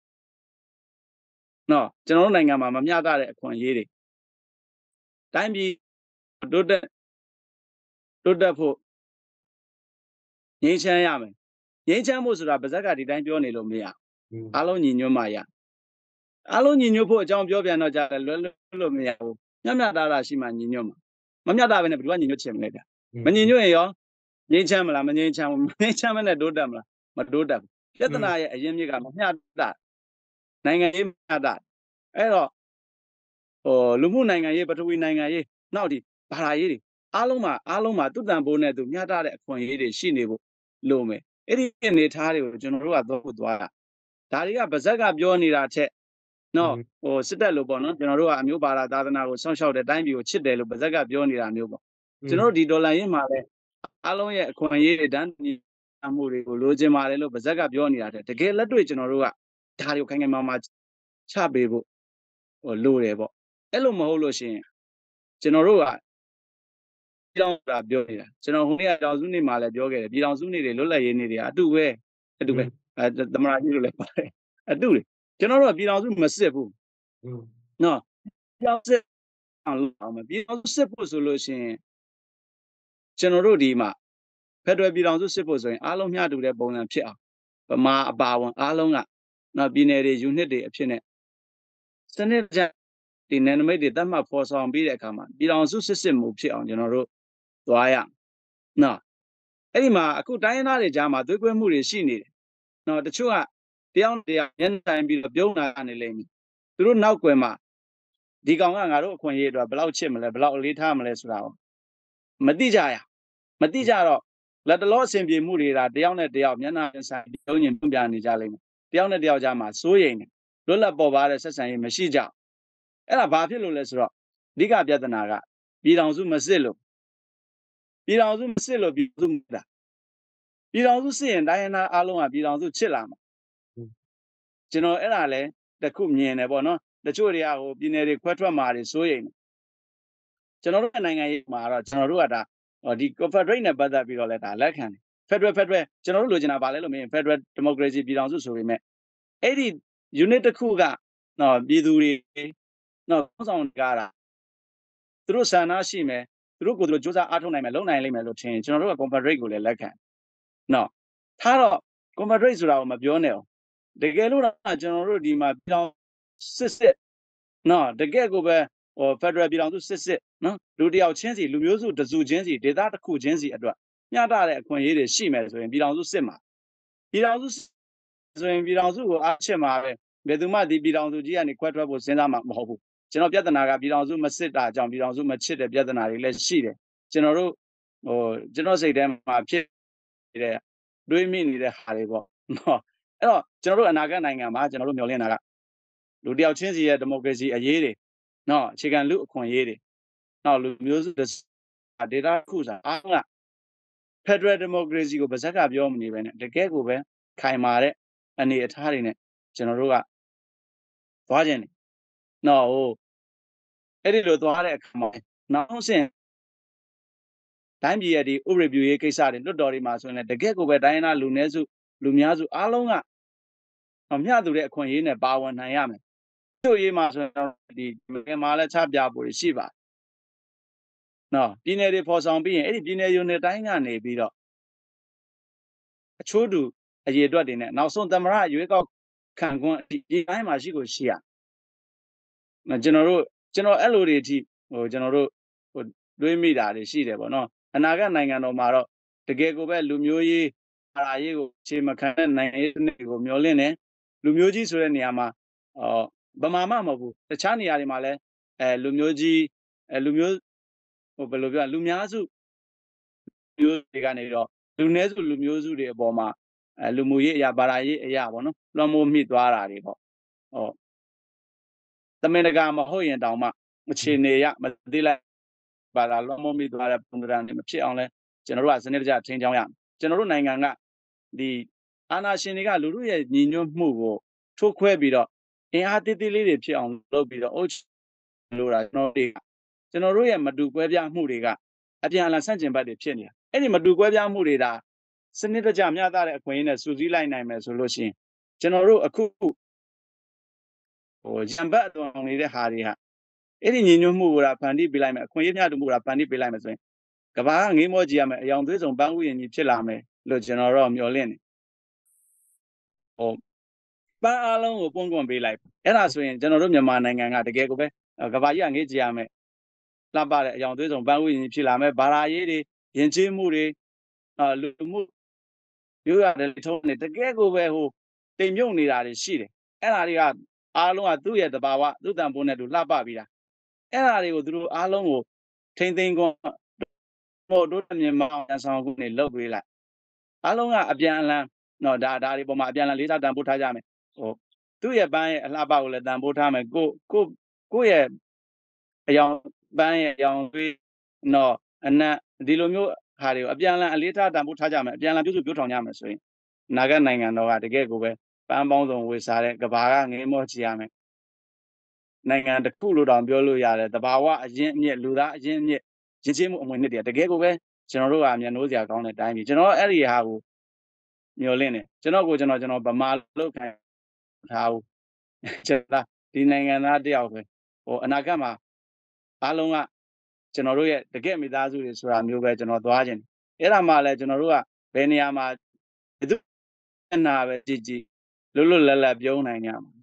Speaker 2: နော်ကျွန်တော်တို့နိုင်ငံမှာမမျှတတဲ့အခွင့်အရေးတွေတိုင်းပြည်တိုးတက်တိုးတက်ဖို့ငြိမ်းချမ်းရမယ်ငြိမ်းချမ်းဖို့ဆိုတာဗဇက်ကဒီတိုင်းပြောနေလို့မရအားလုံးညီညွတ်မှရအားလုံးညီညွတ်ဖို့အကြောင်းပြောပြန်တော့ကြာတယ်လွယ်လွယ်လို့မရဘူးမျှမျှတတာရှိမှညီညွတ်မှာမမျှတဘဲနဲ့ဘယ်သူကညီညွတ်ချင်မလဲဗျမညီညွတ်ရင်ရောငြိမ်းချမ်းမလားမငြိမ်းချမ်းဘူးမငြိမ်းချမ်းမနဲ့တိုးတက်မလားမတိုးတက်ဘူးပြဿနာရဲ့အရင်းမြစ်ကမမျှတနိုင်ငံရေးမမျှတအဲ့တော့ဟိုလူမှုနိုင်ငံရေးပထဝီနိုင်ငံရေးနောက်ဒီဘာသာရေးတွေအားလုံးမှာအားလုံးမှာသူတန်ဖိုးနဲ့သူမျှတတဲ့အခွင့်အရေးတွေရှိနေဖို့လိုမယ်အဲ့ဒီအနေထားတွေကိုကျွန်တော်တို့ကတော့ဖို့သွားတာဒါတွေကဗဇက်ကပြောနေတာချက်နော်ဟိုစစ်တပ်လို့ပေါ့နော်ကျွန်တော်တို့ကအမျိုးဘာသာသာသနာကိုစောင့်ရှောက်တဲ့တိုင်းပြည်ကိုချစ်တယ်လို့ဗဇက်ကပြောနေတာမျိုးပေါ့ကျွန်တော်တို့ဒီဒေါ်လာရင်းမှာလည်းအားလုံးရဲ့အခွင့်အရေးတွေတန်းညီမှုတွေကိုလိုချင်ပါတယ်လို့ဗဇက်ကပြောနေတာတဲ့တကယ်လက်တွေ့ကျွန်တော်တို့ကဒါတွေကိုခိုင်ခိုင်မာမာချပေးဖို့ဟိုလိုတယ်ပေါ့အဲ့လိုမဟုတ်လို့ရှိရင်ကျွန်တော်တို့ကပြည်တော်တာပြောနေတာကျွန်တော်ဟိုနေ့ကတောင်စုနေမှာလည်းပြောခဲ့တယ်ပြည်တော်စုနေတွေလွတ်လပ်ရေးနေတွေအတူပဲအတူပဲအဲသမရာကြီးတို့လည်းပါတယ်အတူလေကျွန်တော်တို့ကပြည်တော်စုမစစ်ဘူးနော်ပြည်တော်စစ်အောင်လုပ်မယ်ပြည်တော်စုစစ်ဖို့ဆိုလို့ရှိရင်ကျွန်တော်တို့ဒီမှာဖက်ဒရယ်ပြည်တော်စုစစ်ဖို့ဆိုရင်အားလုံးမျှတူတဲ့ပုံစံဖြစ်အောင်ဗမာအပါဝင်အားလုံးကနော်ပြည်နယ်တွေယူနစ်တွေအဖြစ်နဲ့စနစ်ကြဒီနယ်နိမိတ်တွေတတ်မှတ်ဖော်ဆောင်ပြီးတဲ့အခါမှာပြည်တော်စုစစ်စစ်မှုဖြစ်အောင်ကျွန်တော်တို့သွားရနော်အဲ့ဒီမှာအခုတိုင်းရင်းသားတွေကြားမှာသွေးကွဲမှုတွေရှိနေတယ်နော်တချို့ကတယောက်တယောက်ညှဉ်းတိုင်ပြီးတော့ပြုံးလာနေလိမ့်မယ်သူတို့နောက်ကွယ်မှာဒီကောင်ကငါတို့အခွင့်အရေးအတွက်ဘယ်လောက်ချစ်မလဲဘယ်လောက်အလေးထားမလဲဆိုတာကိုမသိကြရမသိကြတော့လက်တလောအဆင်ပြေမှုတွေဒါတယောက်နဲ့တယောက်မျက်နှာဆိုင်ပြုံးညင်ပြုံးပြနေကြလိမ့်မယ်တယောက်နဲ့တယောက်ကြားမှာစိုးရိမ်တယ်လွတ်လပ်ပေါ်ပါတဲ့ဆက်ဆံရေးမရှိကြအဲ့ဒါဘာဖြစ်လို့လဲဆိုတော့အဓိကပြဿနာကပြည်တော်စုမစစ်လို့ပြည်တော်စုမစစ်လို့ပြည်သူမတာပြည်တော်စုစစ်ရင်တိုင်းရင်းသားအားလုံးကပြည်တော်စုချစ်လာမှာကျွန်တော်အဲ့ဒါလဲတခုမြင်တယ်ပေါ့နော်တချို့တွေကဟိုပြည်နယ်တွေခွဲထွက်မှာတွေစိုးရိမ်တယ်ကျွန်တော်တို့နိုင်ငံရေးမှာတော့ကျွန်တော်တို့ကဒါဒီ Confederate နဲ့ပတ်သက်ပြီးတော့လဲဒါလက်ခံတယ် Federal Federal ကျွန်တော်တို့လိုချင်တာဗာလဲလို့မင်း Federal Democracy ပြည်တော်စုဆိုပေမဲ့အဲ့ဒီ unit တစ်ခုကနော်ပြည်သူတွေနော်ခေါင်းဆောင်ကြတာသူတို့ဆန္ဒရှိမယ်သူတို့ကိုယ်သူတို့စူးစမ်းအားထုတ်နိုင်မယ်လုပ်နိုင်လိမ့်မယ်လို့ထင်ကျွန်တော်တို့က Confederate ကိုလည်းလက်ခံနော်ထားတော့ Confederate ဆိုတာကိုမပြောနဲ့အောင်တကယ်လို့ကျွန်တော်တို့ဒီမှာပြည်တော်စစ်စစ်နော်တကယ်ကိုပဲဟို Federal ပြည်တော်စုစစ်စစ်နော်လူတယောက်ချင်းစီလူမျိုးစုတစုချင်းစီဒေသတစ်ခုချင်းစီအတွက်မျှတတဲ့အခွင့်အရေးတွေရှိမယ်ဆိုရင်ပြည်တော်စုစစ်မှာပြည်တော်စုဆိုရင်ပြည်တော်စုကိုအားချစ်မှာပဲဘယ်သူမှဒီပြည်တော်စုကြီးကနေခွဲထွက်ဖို့စဉ်းစားမှာမဟုတ်ဘူးကျွန်တော်ပြဿနာကပြည်တော်စုမစစ်တာကြောင့်ပြည်တော်စုမချစ်တဲ့ပြဿနာတွေလည်းရှိတယ်ကျွန်တော်တို့ဟိုကျွန်တော်စိတ်ထဲမှာဖြစ်နေတဲ့တွေးမိနေတဲ့ဟာတွေပေါ့နော်အဲ့တော့ကျွန်တော်တို့အနာဂတ်နိုင်ငံမှာကျွန်တော်တို့မျှော်လင့်တာကလူတယောက်ချင်းစီရဲ့ဒီမိုကရေစီအရေးတွေနော်အခြေခံလူအခွင့်အရေးတွေနော်လူမျိုးစုဒေတာခုစားအားက Federal Democracy ကိုဗဇက်ကပြောမနေပဲနဲ့တကယ်ကိုပဲခိုင်မာတဲ့အနေအထားတွေနဲ့ကျွန်တော်တို့ကသွားခြင်းတယ်နော်ဟိုအဲ့ဒီလိုသွားတဲ့အခါမှာနောက်ဆင့်တိုင်းပြည်ရဲ့ဒီဥပဒေပြုရေးကိစ္စတွေလွတ်တော်တွေမှာဆိုရင်လည်းတကယ်ကိုပဲတိုင်းရင်းသားလူနည်းစုလူများစုအားလုံးကမျှသူတဲ့အခွင့်အရေးနဲ့ပါဝင်နိုင်ရမယ်တို့ရေးမှာဆိုတော့ဒီမြန်မာလည်းချပြဖို့ရှိပါနော်ပြည်နယ်တွေပေါ်ဆောင်ပြီးရင်အဲ့ဒီပြည်နယ်ယူနယ်တိုင်းကနေပြီးတော့အချိုးတူအရေးအတွက်တွေနဲ့နောက်ဆုံးသမရရွေးကောက်ခံခွင့်ဒီတိုင်းမှာရှိကိုရှိရကျွန်တော်တို့ကျွန်တော်အဲ့လိုတွေအထိဟိုကျွန်တော်တို့ဟိုတွေးမိတာတွေရှိတယ်ပေါ့နော်အနာဂတ်နိုင်ငံတော်မှာတော့တကယ်ကိုပဲလူမျိုးရေးအာရာရေးကိုခြေမခံတဲ့နိုင်ငံရေးတွေကိုမျောလင့်တယ်လူမျိုးကြီးဆိုတဲ့နေရာမှာအော်ဗမာမှမဟုတ်ဘူးတခြားနေရာတွေမှာလည်းအဲလူမျိုးကြီးအဲလူမျိုးဟိုဘယ်လိုပြောလူများစုမျိုးတွေကနေတော့လူနည်းစုလူမျိုးစုတွေအပေါ်မှာအဲလူမှုရေးအရာဘာသာရေးအရာပေါ့နော်လွှမ်းမိုးမိသွားတာတွေပေါ့ဟောသမင်တကာမဟုတ်ရင်တောင်မှအခြေအနေရမသိလိုက်ဘာသာလွှမ်းမိုးမိသွားတဲ့ပုံစံတွေမဖြစ်အောင်လဲကျွန်တော်တို့ကစနစ်တကျထိန်းချောင်းရကျွန်တော်တို့နိုင်ငံကဒီအာဏာရှင်တွေကလူတို့ရဲ့ညီညွတ်မှုကိုထိုးခွဲပြီးတော့အင်အားသေးသေးလေးတွေဖြစ်အောင်လုပ်ပြီးတော့အုပ်လို့တာကျွန်တော်တို့ကျွန်တော်တို့ရဲ့မတူကွဲပြားမှုတွေကအပြန်အလှန်ဆန့်ကျင်ဘက်တွေဖြစ်နေတာအဲ့ဒီမတူကွဲပြားမှုတွေဒါစနစ်တကျမျှတတဲ့အခွင့်အရေးနဲ့စုစည်းလိုက်နိုင်မယ်ဆိုလို့ရှိရင်ကျွန်တော်တို့အခုဟိုရံဘတ်အတော်နေတဲ့ဟာတွေဟာအဲ့ဒီညီညွတ်မှုကိုဖန်တီးပေးလိုက်မယ်အခွင့်အရေးမျှတူမှုကိုဖန်တီးပေးလိုက်မယ်ဆိုရင်ကဘာကငေးမောကြည့်ရမယ်အယောင်သွေးစုံပန်းဥယျာဉ်ကြီးဖြစ်လာမယ်လို့ကျွန်တော်တို့မျှော်လင့်နေဟိုပန်းအားလုံးကိုပုံကွန်ပေးလိုက်အဲ့ဒါဆိုရင်ကျွန်တော်တို့မြန်မာနိုင်ငံကတကယ်ကိုပဲကဘာကြီးကငေးကြည့်ရမယ်လှပတဲ့အယောင်သွေးစုံပန်းဥယျာဉ်ကြီးဖြစ်လာမယ်ဘာသာရေးတွေယဉ်ကျေးမှုတွေအာလူမှုရိုးရတယ်ထုံးနေတကယ်ကိုပဲဟိုတိမ်မြုပ်နေတာတွေရှိတယ်အဲ့ဒါတွေကအားလုံးကသူ့ရဲ့တဘာဝသူ့တန်ဖိုးနဲ့သူလှပပြီးတာအဲ့ဒါတွေကိုသူတို့အားလုံးကိုထိမ့်သိမ်းကုန်ဟိုတို့မြန်မာအောင်ဆောင်ခုနေလောက်ပေးလိုက်အားလုံးကအပြန်အလှန်တော့ဒါဒါတွေပေါ်မှာအပြန်အလှန်လေးစားတန်ဖိုးထားကြမယ်ဟိုသူ့ရဲ့ပန်းရဲ့အလှပကိုလည်းတန်ဖိုးထားမယ်ကိုကိုကိုရဲ့အယောင်ပန်းရဲ့အယောင်သွေးတော့အနက်ဒီလိုမျိုးဟာတွေကိုအပြန်အလှန်အလေးထားတန်ဖိုးထားကြမယ်အပြန်အလှန်ပြုစုပြောထောင်ကြမယ်ဆိုရင်နာဂတ်နိုင်ငံတော်ကတကယ်ကိုပဲပန်းပေါင်းစုံဝေစားတဲ့ကဘာကငေးမောချရမယ်နိုင်ငံတစ်ခုလို့တောင်ပြောလို့ရတယ်တဘာဝအရင်အမြင့်လူသားအရင်အမြင့်ရင်းချင်းမှုအမွေနှစ်တည်းတကယ်ကိုပဲကျွန်တော်တို့ကမျက်နှိုးစရာကောင်းတဲ့တိုင်းပြည်ကျွန်တော်အဲ့ဒီဟာကိုမျှော်လင့်တယ်ကျွန်တော်ကိုကျွန်တော်ကျွန်တော်ဗမာလောက်ခံထားဘူးကျွန်တော်ဒီနိုင်ငံသားတယောက်ပဲဟိုအနာဂတ်မှာအားလုံးကကျွန်တော်တို့ရဲ့တကယ်မိသားစုတွေဆိုတာမျိုးပဲကျွန်တော်သွားခြင်းအဲ့ဒါမှလည်းကျွန်တော်တို့ကဘယ်နေရာမှာဘယ်သူအနာပဲကြည်ကြည်လွတ်လွတ်လပ်လပ်ပြုံးနိုင်ကြမှာ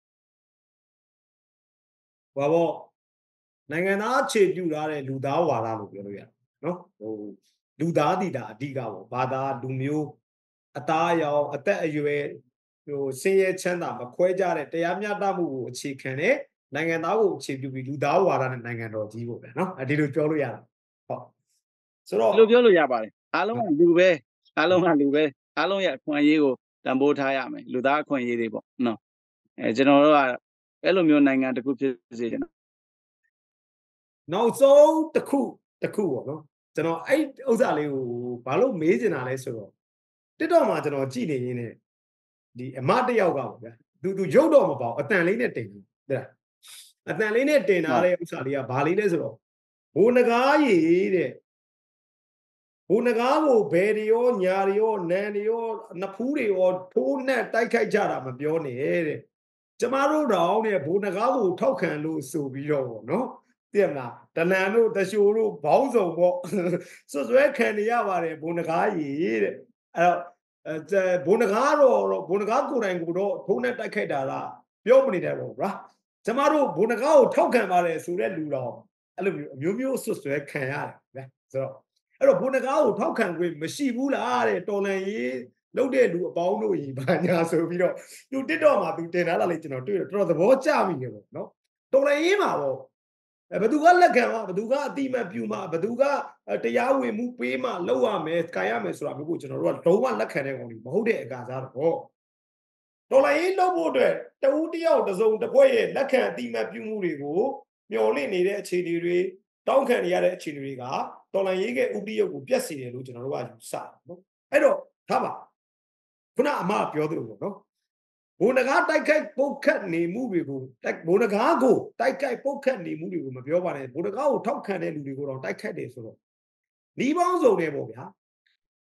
Speaker 1: ဘာပေါ့နိုင်ငံသားအခြေပြုထားတဲ့လူသားဝါဒလို့ပြောလို့ရတယ်နော်ဟိုလူသားတည်တာအဓိကပေါ့ဘာသာလူမျိုးအသားအရောင်အသက်အရွယ်ဟိုဆင်းရဲချမ်းသာမခွဲကြတဲ့တရားမျှတမှုကိုအခြေခံတဲ့နိုင်ငံသားကိုအခြေပြုပြီးလူသားဝါဒနဲ့နိုင်ငံတော်ကြီးပေါ့ဗျာနော်အဲဒီလိုပြောလို့ရတာဟုတ်ဆိုတော့
Speaker 2: ဒီလိုပြောလို့ရပါတယ်အားလုံးကလူပဲအားလုံးကလူပဲအားလုံးရဲ့အခွင့်အရေးကိုတန်ဖိုးထားရမယ်လူသားအခွင့်အရေးတွေပေါ့နော်အဲကျွန်တော်တို့ကအဲ့လိုမျိုးနိုင်ငံတစ်ခုဖြစ်စေချင်တာ
Speaker 1: နောက်ဆုံးတစ်ခုတစ်ခုပေါ့နော်ကျွန်တော်အဲ့ဥစ္စာလေးကိုဘာလို့မေးချင်တာလဲဆိုတော့ TikTok မှာကျွန်တော်ကြည့်နေရင်းနဲ့ဒီအမတယောက်ကပေါ့ဗျာသူသူရုပ်တော့မပေါ့အတန်လေးနဲ့တင်တယ်တဲ့အတန်လေးနဲ့တင်ထားတဲ့ဥစ္စာလေးကဘာလေးလဲဆိုတော့ဘိုးနဂါးရည်တဲ့ဘိုးနဂါးကိုဘယ်တွေရောညာတွေရောနန်တွေရောနဖူးတွေရောထိုးနဲ့တိုက်ခိုက်ကြတာမပြောနဲ့တဲ့ကျမတို့တော့တဲ့ဘိုးနဂါးကိုထောက်ခံလို့ဆိုပြီးတော့ပေါ့နော်သိရမလားတလန်တို့တရှိုးတို့ဘောင်းစုံပေါ့စွတ်စွဲခံနေရပါတယ်ဘိုးနဂါးရည်တဲ့အဲ့တော့အဲဘိုးနဂါးတော့ဘိုးနဂါးကိုယ်တိုင်ကိုတော့ထိုးနဲ့တိုက်ခိုက်တာလားပြောမနေတယ်ပေါ့ဗျာကျမတို့ဘိုးနဂါးကိုထောက်ခံပါတယ်ဆိုတဲ့လူတော်အဲ့လိုမျိုးအမျိုးမျိုးစွတ်စွဲခံရတယ်ဗျာဆိုတော့အဲ့တော့ဘိုးနဂါးကိုထောက်ခံခွင့်မရှိဘူးလားတဲ့တော်လန်ရေးလုပ်တဲ့လူအပေါင်းတို့ကြီးဘာညာဆိုပြီးတော့သူ TikTok မှာသူတင်ထားတာလေးကျွန်တော်တွေ့တော့တော်တော်သဘောကျမိတယ်ပေါ့နော်တော်လန်ရေးမှာပေါ့ဘသူကလက်ခံမှာဘသူကအတိမတ်ပြူမှာဘသူကတရားဝင်မှုပေးမှလောက်ရမယ်ကာရမယ်ဆိုတာမျိုးကိုကျွန်တော်တို့ကလုံးဝလက်ခံတဲ့ကောင်တွေမဟုတ်တဲ့အကားစားတော့တော်လိုင်းလုပ်ဖို့အတွက်တဦးတယောက်တစုံတစ်ဖွဲ့ရဲ့လက်ခံအတိမတ်ပြုမှုတွေကိုမျှော်လင့်နေတဲ့အခြေအနေတွေတောင်းခံနေရတဲ့အခြေအနေတွေကတော်လိုင်းရေးကဥပဒေရုပ်ကိုပြတ်စေတယ်လို့ကျွန်တော်တို့ကယူဆတယ်နော်အဲ့တော့ထားပါခုနအမပြောသလိုပေါ့နော်ဘိုးနဂါးတိုက်ခိုက်ပုတ်ခတ်နေမှုတွေကိုဘိုးနဂါးကိုတိုက်ခိုက်ပုတ်ခတ်နေမှုတွေကိုမပြောပါနဲ့ဘိုးနဂါးကိုထောက်ခံတဲ့လူတွေကိုတော့တိုက်ခိုက်တယ်ဆိုတော့ဒီပေါင်းစုံတယ်ပေါ့ဗျာ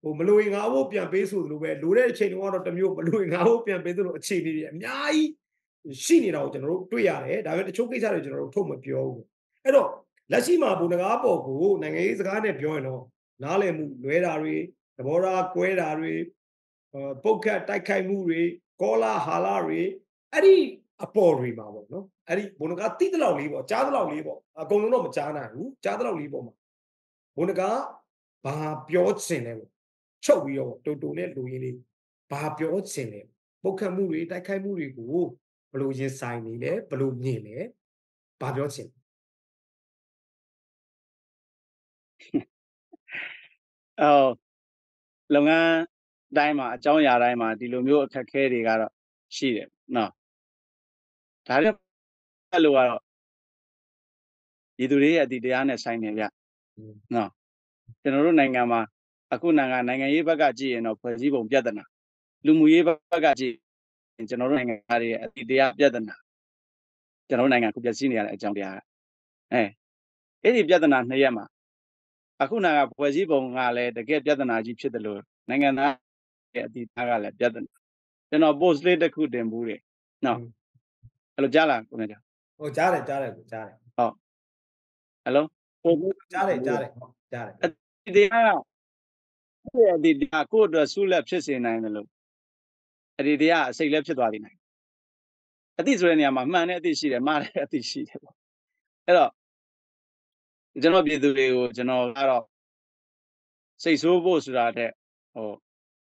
Speaker 1: ဟိုမလို့ငါဖို့ပြန်ပေးဆိုသလိုပဲလိုတဲ့အချိန်တုန်းကတော့တမျိုးမလို့ငါဖို့ပြန်ပေးသလိုအခြေအနေတွေအများကြီးရှိနေတာကိုကျွန်တော်တို့တွေ့ရတယ်ဒါပေမဲ့တချို့ကိစ္စတွေကျွန်တော်တို့ထုတ်မပြောဘူးအဲ့တော့လက်ရှိမှာဘုံတကားပေါ်ကိုနိုင်ငံရေးစကားနဲ့ပြောရင်တော့နားလည်မှုလွဲတာတွေသဘောထားကွဲတာတွေပုတ်ခတ်တိုက်ခိုက်မှုတွေကောလာဟာလာတွေအဲ့ဒီအပေါ်တွေမှာပေါ့နော်အဲ့ဒီဘုံတကားတိတလောက်လေးပေါ့ကြားတလောက်လေးပေါ့အကုန်လုံးတော့မကြားနိုင်ဘူးကြားတလောက်လေးပေါ့မှာဘုံတကားဘာပြောချင်လဲပေါ့ချုပ်ပြီးတော့တူတူနဲ့လူရင်းလေးဘာပြောချင်လဲပုတ်ခတ်မှုတွေတိုက်ခိုက်မှုတွေကိုဘယ်လိုရင်ဆိုင်နေလဲဘယ်လိုမြင်လဲဘာပြောချင်
Speaker 2: အော်လုပ်ငန်းတိုင်းမှာအကြောင်းအရာတိုင်းမှာဒီလိုမျိုးအခက်အခဲတွေကတော့ရှိတယ်နော်ဒါလည်းအဲ့လိုကတော့ဒီသူတွေရဲ့အတိတရားနဲ့ဆိုင်နေကြနော်ကျွန်တော်တို့နိုင်ငံမှာအခုနိုင်ငံနိုင်ငံရေးဘက်ကကြည့်ရင်တော့ဖွဲ့စည်းပုံပြဿနာလူမှုရေးဘက်ကကြည့်ရင်ကျွန်တော်တို့နိုင်ငံသားတွေရဲ့အတိတရားပြဿနာကျွန်တော်တို့နိုင်ငံကိုပြည့်စည်နေရတဲ့အကြောင်းတရားအဲအဲ့ဒီပြဿနာနှစ်ရက်မှာအခုနိုင်ငံဖွဲ့စည်းပုံကလည်းတကယ်ပြဿနာကြီးဖြစ်တယ်လို့နိုင်ငံသားရဲ့အတိတရားကလည်းပြဿနာကျွန်တော် post လေးတစ်ခုတင်ဘူးတယ်နော်အဲ့လိုကြားလားကိုမြတ်
Speaker 1: ဟိုကြားတယ်ကြားတယ်ကြားတယ်
Speaker 2: ဟုတ်ဟယ်လို
Speaker 1: ပို့ကြားတယ်ကြားတယ်ကြားတယ်
Speaker 2: အတိတရားအဲ့ဒီအတိတရားကိုယ့်အတွက်ဆုလက်ဖြစ်စေနိုင်တယ်လို့အတိတရားအစိတ်လည်းဖြစ်သွားနိုင်အတိဆိုတဲ့နေရာမှာမှန်တဲ့အတိရှိတယ်မှားတဲ့အတိရှိတယ်ပေါ့အဲ့တော့ကျွန်တော်ပြည်သူတွေကိုကျွန်တော်ကတော့စိတ်ဆိုးဖို့ဆိုတာတဲ့ဟို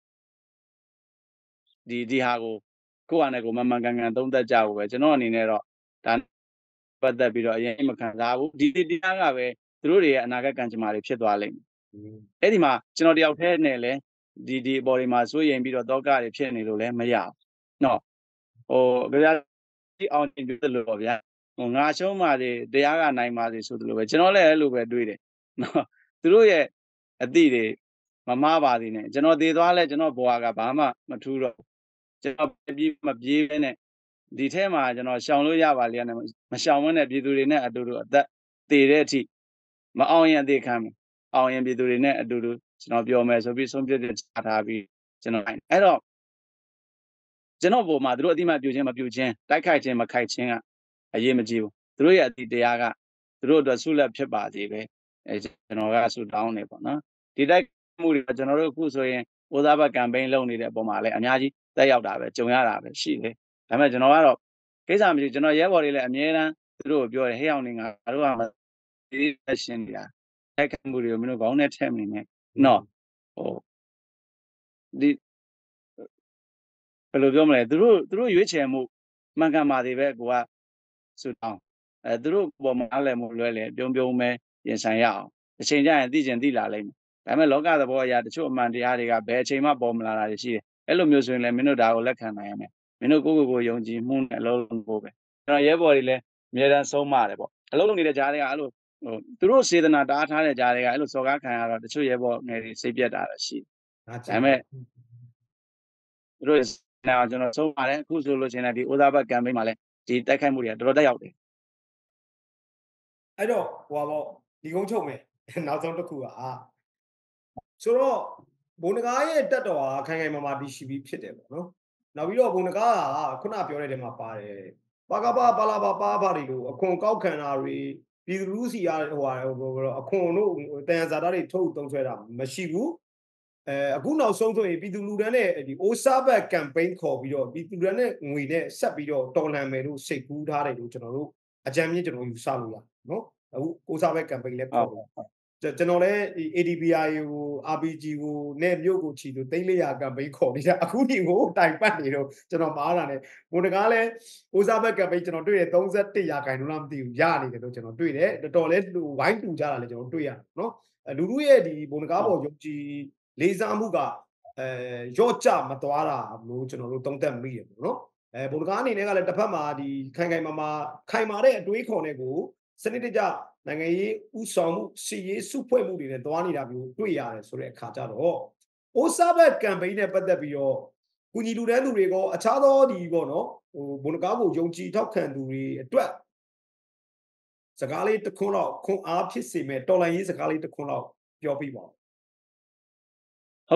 Speaker 2: ဒီဒီဟာကိုကိုယ့်အနေကိုမမှန်ကန်ကန်သုံးသပ်ကြဖို့ပဲကျွန်တော်အနေနဲ့တော့ဒါပတ်သက်ပြီးတော့အရင်မခံစားဘူးဒီတရားကပဲသူတို့တွေရဲ့အနာဂတ်ကံကြမ္မာတွေဖြစ်သွားလိမ့်မယ်အဲ့ဒီမှာကျွန်တော်တယောက်တည်းနဲ့လည်းဒီဒီအပေါ်တွေမှာစိုးရိမ်ပြီးတော့တောကတွေဖြစ်နေလို့လည်းမရဘူးနော်ဟိုကြဒီအောင်တင်ပြလို့တော့ဗျာဟိုငါရှုံးပါစေတရားကနိုင်ပါစေဆိုသလိုပဲကျွန်တော်လည်းအဲ့လိုပဲတွေးတယ်နော်သူတို့ရဲ့အသည့်တွေမမားပါသေးနဲ့ကျွန်တော်တည်သွားလဲကျွန်တော်ဘဝကဘာမှမထူးတော့ကျွန်တော်ပြေးမပြေးပဲနဲ့ဒီထဲမှာကျွန်တော်ရှောင်လို့ရပါလေနဲ့မရှောင်မနဲ့ပြည်သူတွေနဲ့အတူတူအသက်တည်တဲ့အထိမအောင်ရင်အသေးခံမယ်အောင်ရင်ပြည်သူတွေနဲ့အတူတူကျွန်တော်ပြောမယ်ဆိုပြီးဆုံးဖြတ်ချက်ချထားပြီးကျွန်တော်အဲ့တော့ကျွန်တော်ပုံမှာသူတို့အတိမတ်ပြုခြင်းမပြုခြင်းတိုက်ခိုက်ခြင်းမခိုက်ခြင်းကအရေးမကြီးဘူးသူတို့ရဲ့အတိတရားကသူတို့အတွက်ဆုလက်ဖြစ်ပါစေပဲအဲကျွန်တော်ကဆုတောင်းနေပေါ့နော်ဒီတိုက်မှုတွေကျွန်တော်တို့အခုဆိုရင်ဥစားဘတ်ကမ်ပိန်းလုပ်နေတဲ့အပေါ်မှာလည်းအများကြီးတက်ရောက်တာပဲကြုံရတာပဲရှိတယ်ဒါပေမဲ့ကျွန်တော်ကတော့ကိစ္စမရှိကျွန်တော်ရဲဘော်တွေလည်းအများအားသူတို့ကိုပြောတယ်ဟဲ့အောင်နေငါတို့ကဒီလက်ရှင်နေတာတိုက်ခိုက်မှုတွေကိုမင်းတို့ခေါင်းနဲ့ထည့်မနေနဲ့နော်ဟိုဒီဘယ်လိုပြောမလဲသူတို့သူတို့ရွေးချယ်မှုမှန်ကန်ပါသေးပဲကိုကဆူတောင်းအဲသူတို့ပေါ်မှာလည်းမို့လွဲလေပြုံးပြုံးပဲရင်ဆိုင်ရအောင်အချိန်ကျရင်သိကျင်သိလာလိမ့်မယ်ဒါပေမဲ့လောကသဘောအရာတချို့အမှန်တရားတွေကဘယ်အချိန်မှပေါ်မလာတာရှိတယ်အဲ့လိုမျိုးဆိုရင်လည်းမင်းတို့ဒါကိုလက်ခံနိုင်ရမယ်မင်းတို့ကိုယ့်ကိုယ်ကိုယုံကြည်မှုနဲ့အလုပ်လုပ်ဖို့ပဲကျွန်တော်ရဲဘော်တွေလည်းအများတန်းဆုံးမတယ်ပေါ့အလုပ်လုပ်နေတဲ့ကြားတွေကအဲ့လိုဟိုသူတို့စေတနာတားထားတဲ့ကြားတွေကအဲ့လိုစော်ကားခံရတော့တချို့ရဲဘော်ငယ်တွေစိတ်ပြတ်တာလည်းရှိတယ်ဒါပေမဲ့သူတို့နောက်ကျွန်တော်ဆုံးပါတယ်အခုဆိုလို့ရှိရင်လည်းဒီဥစားဘတ်ကမ်ပိန်းမှာလည်းဒီတိုက်ခိုက်မှုတွေကတော်တော်တက်ရောက်တယ်
Speaker 1: အဲ့တော့ဟိုပါပေါ့ဒီကုန်းချုပ်မယ်နောက်ဆုံးတစ်ခုကဆိုတော့ဘုံတကားရဲ့တက်တော်ဟာခိုင်ခိုင်မာမာတည်ရှိပြီးဖြစ်တယ်ပေါ့နော်နောက်ပြီးတော့ဘုံတကားကခုနပြောတဲ့နေရာမှာပါတယ်ပါကပါပါလာပါပါပါတွေလို့အခွန်ကောက်ခံတာတွေပြည်သူလူထုစီရဟိုဟာအခွန်တို့တန်ရဇာတာတွေထုတ်သုံးဆွဲတာမရှိဘူးအဲအခုနောက်ဆုံးဆိုရင်ပြည်သူလူတန်းနဲ့ဒီအိုဆာဘတ်ကမ်ပိန်းခေါ်ပြီးတော့ပြည်သူလူတန်းနဲ့ငွေနဲ့ဆက်ပြီးတော့တော်လှန်မယ်လို့စိတ်ကူးထားတယ်လို့ကျွန်တော်တို့အကြံမြင့်ကျွန်တော်ယူဆလို့ရနော်အခုအိုဆာဘတ်ကမ်ပိန်းလည်းခေါ်တယ်ကျွန်တော်လည်း A D P I ကို R P G ကိုနဲ့မြို့ကိုချီလို့တိတ်လေးရာကမ်ပိန်းခေါ်နေတာအခုဒီကိုတိုင်ပတ်နေတော့ကျွန်တော်မားတာနဲ့ဘုံတကားလဲအိုဆာဘတ်ကမ်ပိန်းကျွန်တော်တွေ့တယ်သုံး၁၁ရာခိုင်နှုန်းလားမသိဘူးရနေတယ်လို့ကျွန်တော်တွေ့တယ်တော်တော်လေးဝိုင်းတူကြတာလည်းကျွန်တော်တွေ့ရတယ်နော်လူလူရဲ့ဒီဘုံတကားပေါ်ယုံကြည်လေးစားမှုကအဲရော့ကြမသွားတာလို့ကျွန်တော်တို့သုံးသပ်မိတယ်ပေါ့နော်အဲဘုံတကားအနေနဲ့ကလည်းတစ်ဖက်မှာဒီခိုင်ခိုင်မာမာခိုင်မာတဲ့အတွေးခေါ်တဲ့ကိုစနစ်တကျနိုင်ငံရေးဥဆောင်မှုစီရေးစုဖွဲ့မှုတွေနဲ့တွားနေတာမျိုးတွေ့ရတယ်ဆိုတဲ့အခါကျတော့အိုဆာဘတ်ကမ်ပိန်းနဲ့ပတ်သက်ပြီးတော့ကုညီလူတန်းသူတွေကအခြားသောဒီပေါ့နော်ဟိုဘုံတကားကိုယုံကြည်ထောက်ခံသူတွေအတွက်စကားလေးတစ်ခွန်းတော့ခွန်အားဖြစ်စေမဲ့တော်လိုင်းရေးစကားလေးတစ်ခွန်းတော့ပြောပြပါဦး
Speaker 2: ဟုတ်ကဲ့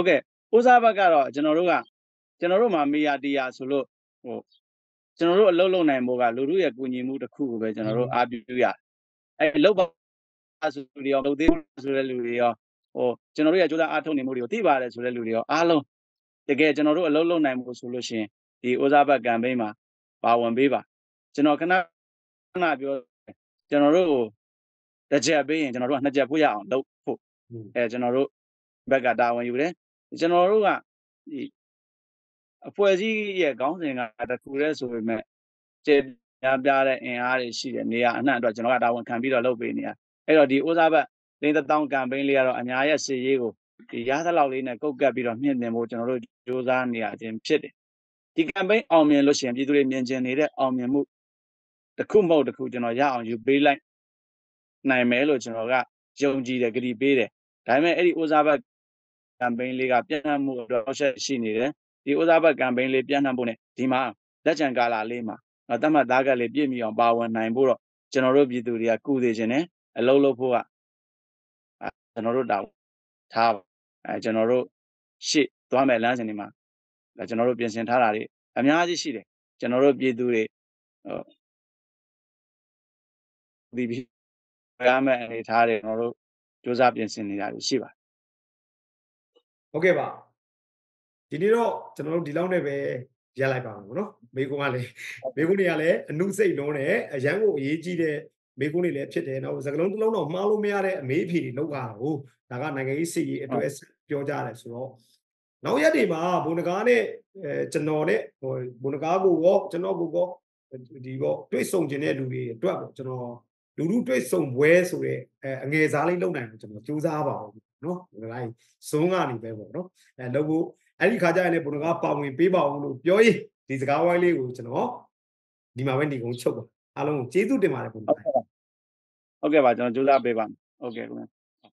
Speaker 2: ဦးစားဘက်ကတော့ကျွန်တော်တို့ကကျွန်တော်တို့မှာမေယာတီယာဆိုလို့ဟိုကျွန်တော်တို့အလုပ်လုပ်နိုင်ဖို့ကလူတို့ရဲ့ကူညီမှုတစ်ခုကိုပဲကျွန်တော်တို့အားပြုရတယ်အဲလုပ်ပါဆိုလူတွေရောလုပ်သေးဆိုတဲ့လူတွေရောဟိုကျွန်တော်တို့ရဲ့ကြိုးစားအားထုတ်နေမှုတွေကိုသိပါတယ်ဆိုတဲ့လူတွေရောအားလုံးတကယ်ကျွန်တော်တို့အလုပ်လုပ်နိုင်မှုဆိုလို့ရှိရင်ဒီဦးစားဘက်ကမ်ပိန်းမှာပါဝင်ပေးပါကျွန်တော်ခဏခဏပြောကျွန်တော်တို့ကိုတစ်ချက်ပေးရင်ကျွန်တော်တို့ကနှစ်ချက်ဖို့ရအောင်လုပ်ဖို့အဲကျွန်တော်တို့ဘက်ကတာဝန်ယူတယ်ကျွန်တော်တို့ကဒီအဖွဲ့အစည်းရဲ့ခေါင်းစဉ်ကတခုတည်းဆိုပေမဲ့ကျေပြပြတဲ့အင်အားတွေရှိတယ်နေရာအနှံ့အတွက်ကျွန်တော်ကတာဝန်ခံပြီးတော့လုပ်ပေးနေရအဲ့တော့ဒီဦးစားဘက်လိန်တထောင်ကမ်ပိန်းလေးကတော့အများရဲ့စီရေးကိုဒီရသလောက်လေးနဲ့ကုတ်ကပ်ပြီးတော့မြင့်တင်ဖို့ကျွန်တော်တို့ကြိုးစားနေရခြင်းဖြစ်တယ်ဒီကမ်ပိန်းအောင်မြင်လို့ရှိရင်ပြည်သူတွေမြင်ကျင်နေတဲ့အောင်မြင်မှုတစ်ခုမဟုတ်တစ်ခုကျွန်တော်ရအောင်ယူပေးလိုက်နိုင်မယ်လို့ကျွန်တော်ကယုံကြည်တယ်ကြည်ပေးတယ်ဒါပေမဲ့အဲ့ဒီဦးစားဘက်ကမ်ပိန်းလေးကပြန့်နှံ့မှုတော့ဆက်ရှိနေတယ်ဒီဦးစားဘက်ကမ်ပိန်းလေးပြန့်နှံ့ဖို့ ਨੇ ဒီမှာလက်ချံကာလာလေးမှာတတ်မှတ်သားကလေးပြည့်မီအောင်ပါဝင်နိုင်ဖို့တော့ကျွန်တော်တို့ပြည်သူတွေကကုသေးခြင်းနဲ့အလုံးလုံးဖို့ကကျွန်တော်တို့တောက်ထားအဲကျွန်တော်တို့ရှေ့သွားမယ်လမ်းစဉ်တွေမှာကျွန်တော်တို့ပြင်ဆင်ထားတာတွေအများကြီးရှိတယ်ကျွန်တော်တို့ပြည်သူတွေဟိုဒီပြီးရမယ့်အနေထားတွေကျွန်တော်တို့စူးစမ်းပြင်ဆင်နေတာရှိပါတယ်
Speaker 1: ဟုတ်ကဲ့ပါဒီနေ့တော့ကျွန်တော်တို့ဒီလောက်နဲ့ပဲရက်လိုက်ပါမယ်နော်မိကုန်းကလည်းမိကုန်းတွေကလည်းအနုစိတ်လုံးနဲ့အရန်ကိုအရေးကြီးတဲ့မိကုန်းတွေလည်းဖြစ်တယ်နောက်စကလုံးတစ်လုံးတော့မှားလို့မရတဲ့အမေးအဖြေတွေလောက်တာကိုဒါကနိုင်ငံရေးစီရေးအတွက်ပြောကြတယ်ဆိုတော့နောက်ရက်တွေမှာဘုံတကားနဲ့အဲကျွန်တော်နဲ့ဟိုဘုံတကားကိုရောကျွန်တော်ကိုရောဒီပေါ့တွေ့ဆုံခြင်းတဲ့လူတွေအတွက်ပေါ့ကျွန်တော်လူလူတွေ့ဆုံပွဲဆိုတဲ့အဲအငယ်စားလေးလုပ်နိုင်အောင်ကျွန်တော်စူးစမ်းပါအောင်နော်ဒီတိုင်းဇုံးကနေပဲပေါ့နော်အဲလုပ်ဖို့အဲ့ဒီခါကျရင်လည်းဘုံတကားပါဝင်ပေးပါအောင်လို့ပြောရင်ဒီစကားဝိုင်းလေးကိုကျွန်တော်ဒီမှာပဲနေကုန်ချုပ်ပါအားလုံးကိုကျေးဇူးတင်ပါတယ်ဘုံတကား
Speaker 2: ဟုတ်ကဲ့ပါကျွန်တော်ကြိုးစားပေးပါမယ်ဟုတ်ကဲ့ခင်ဗျ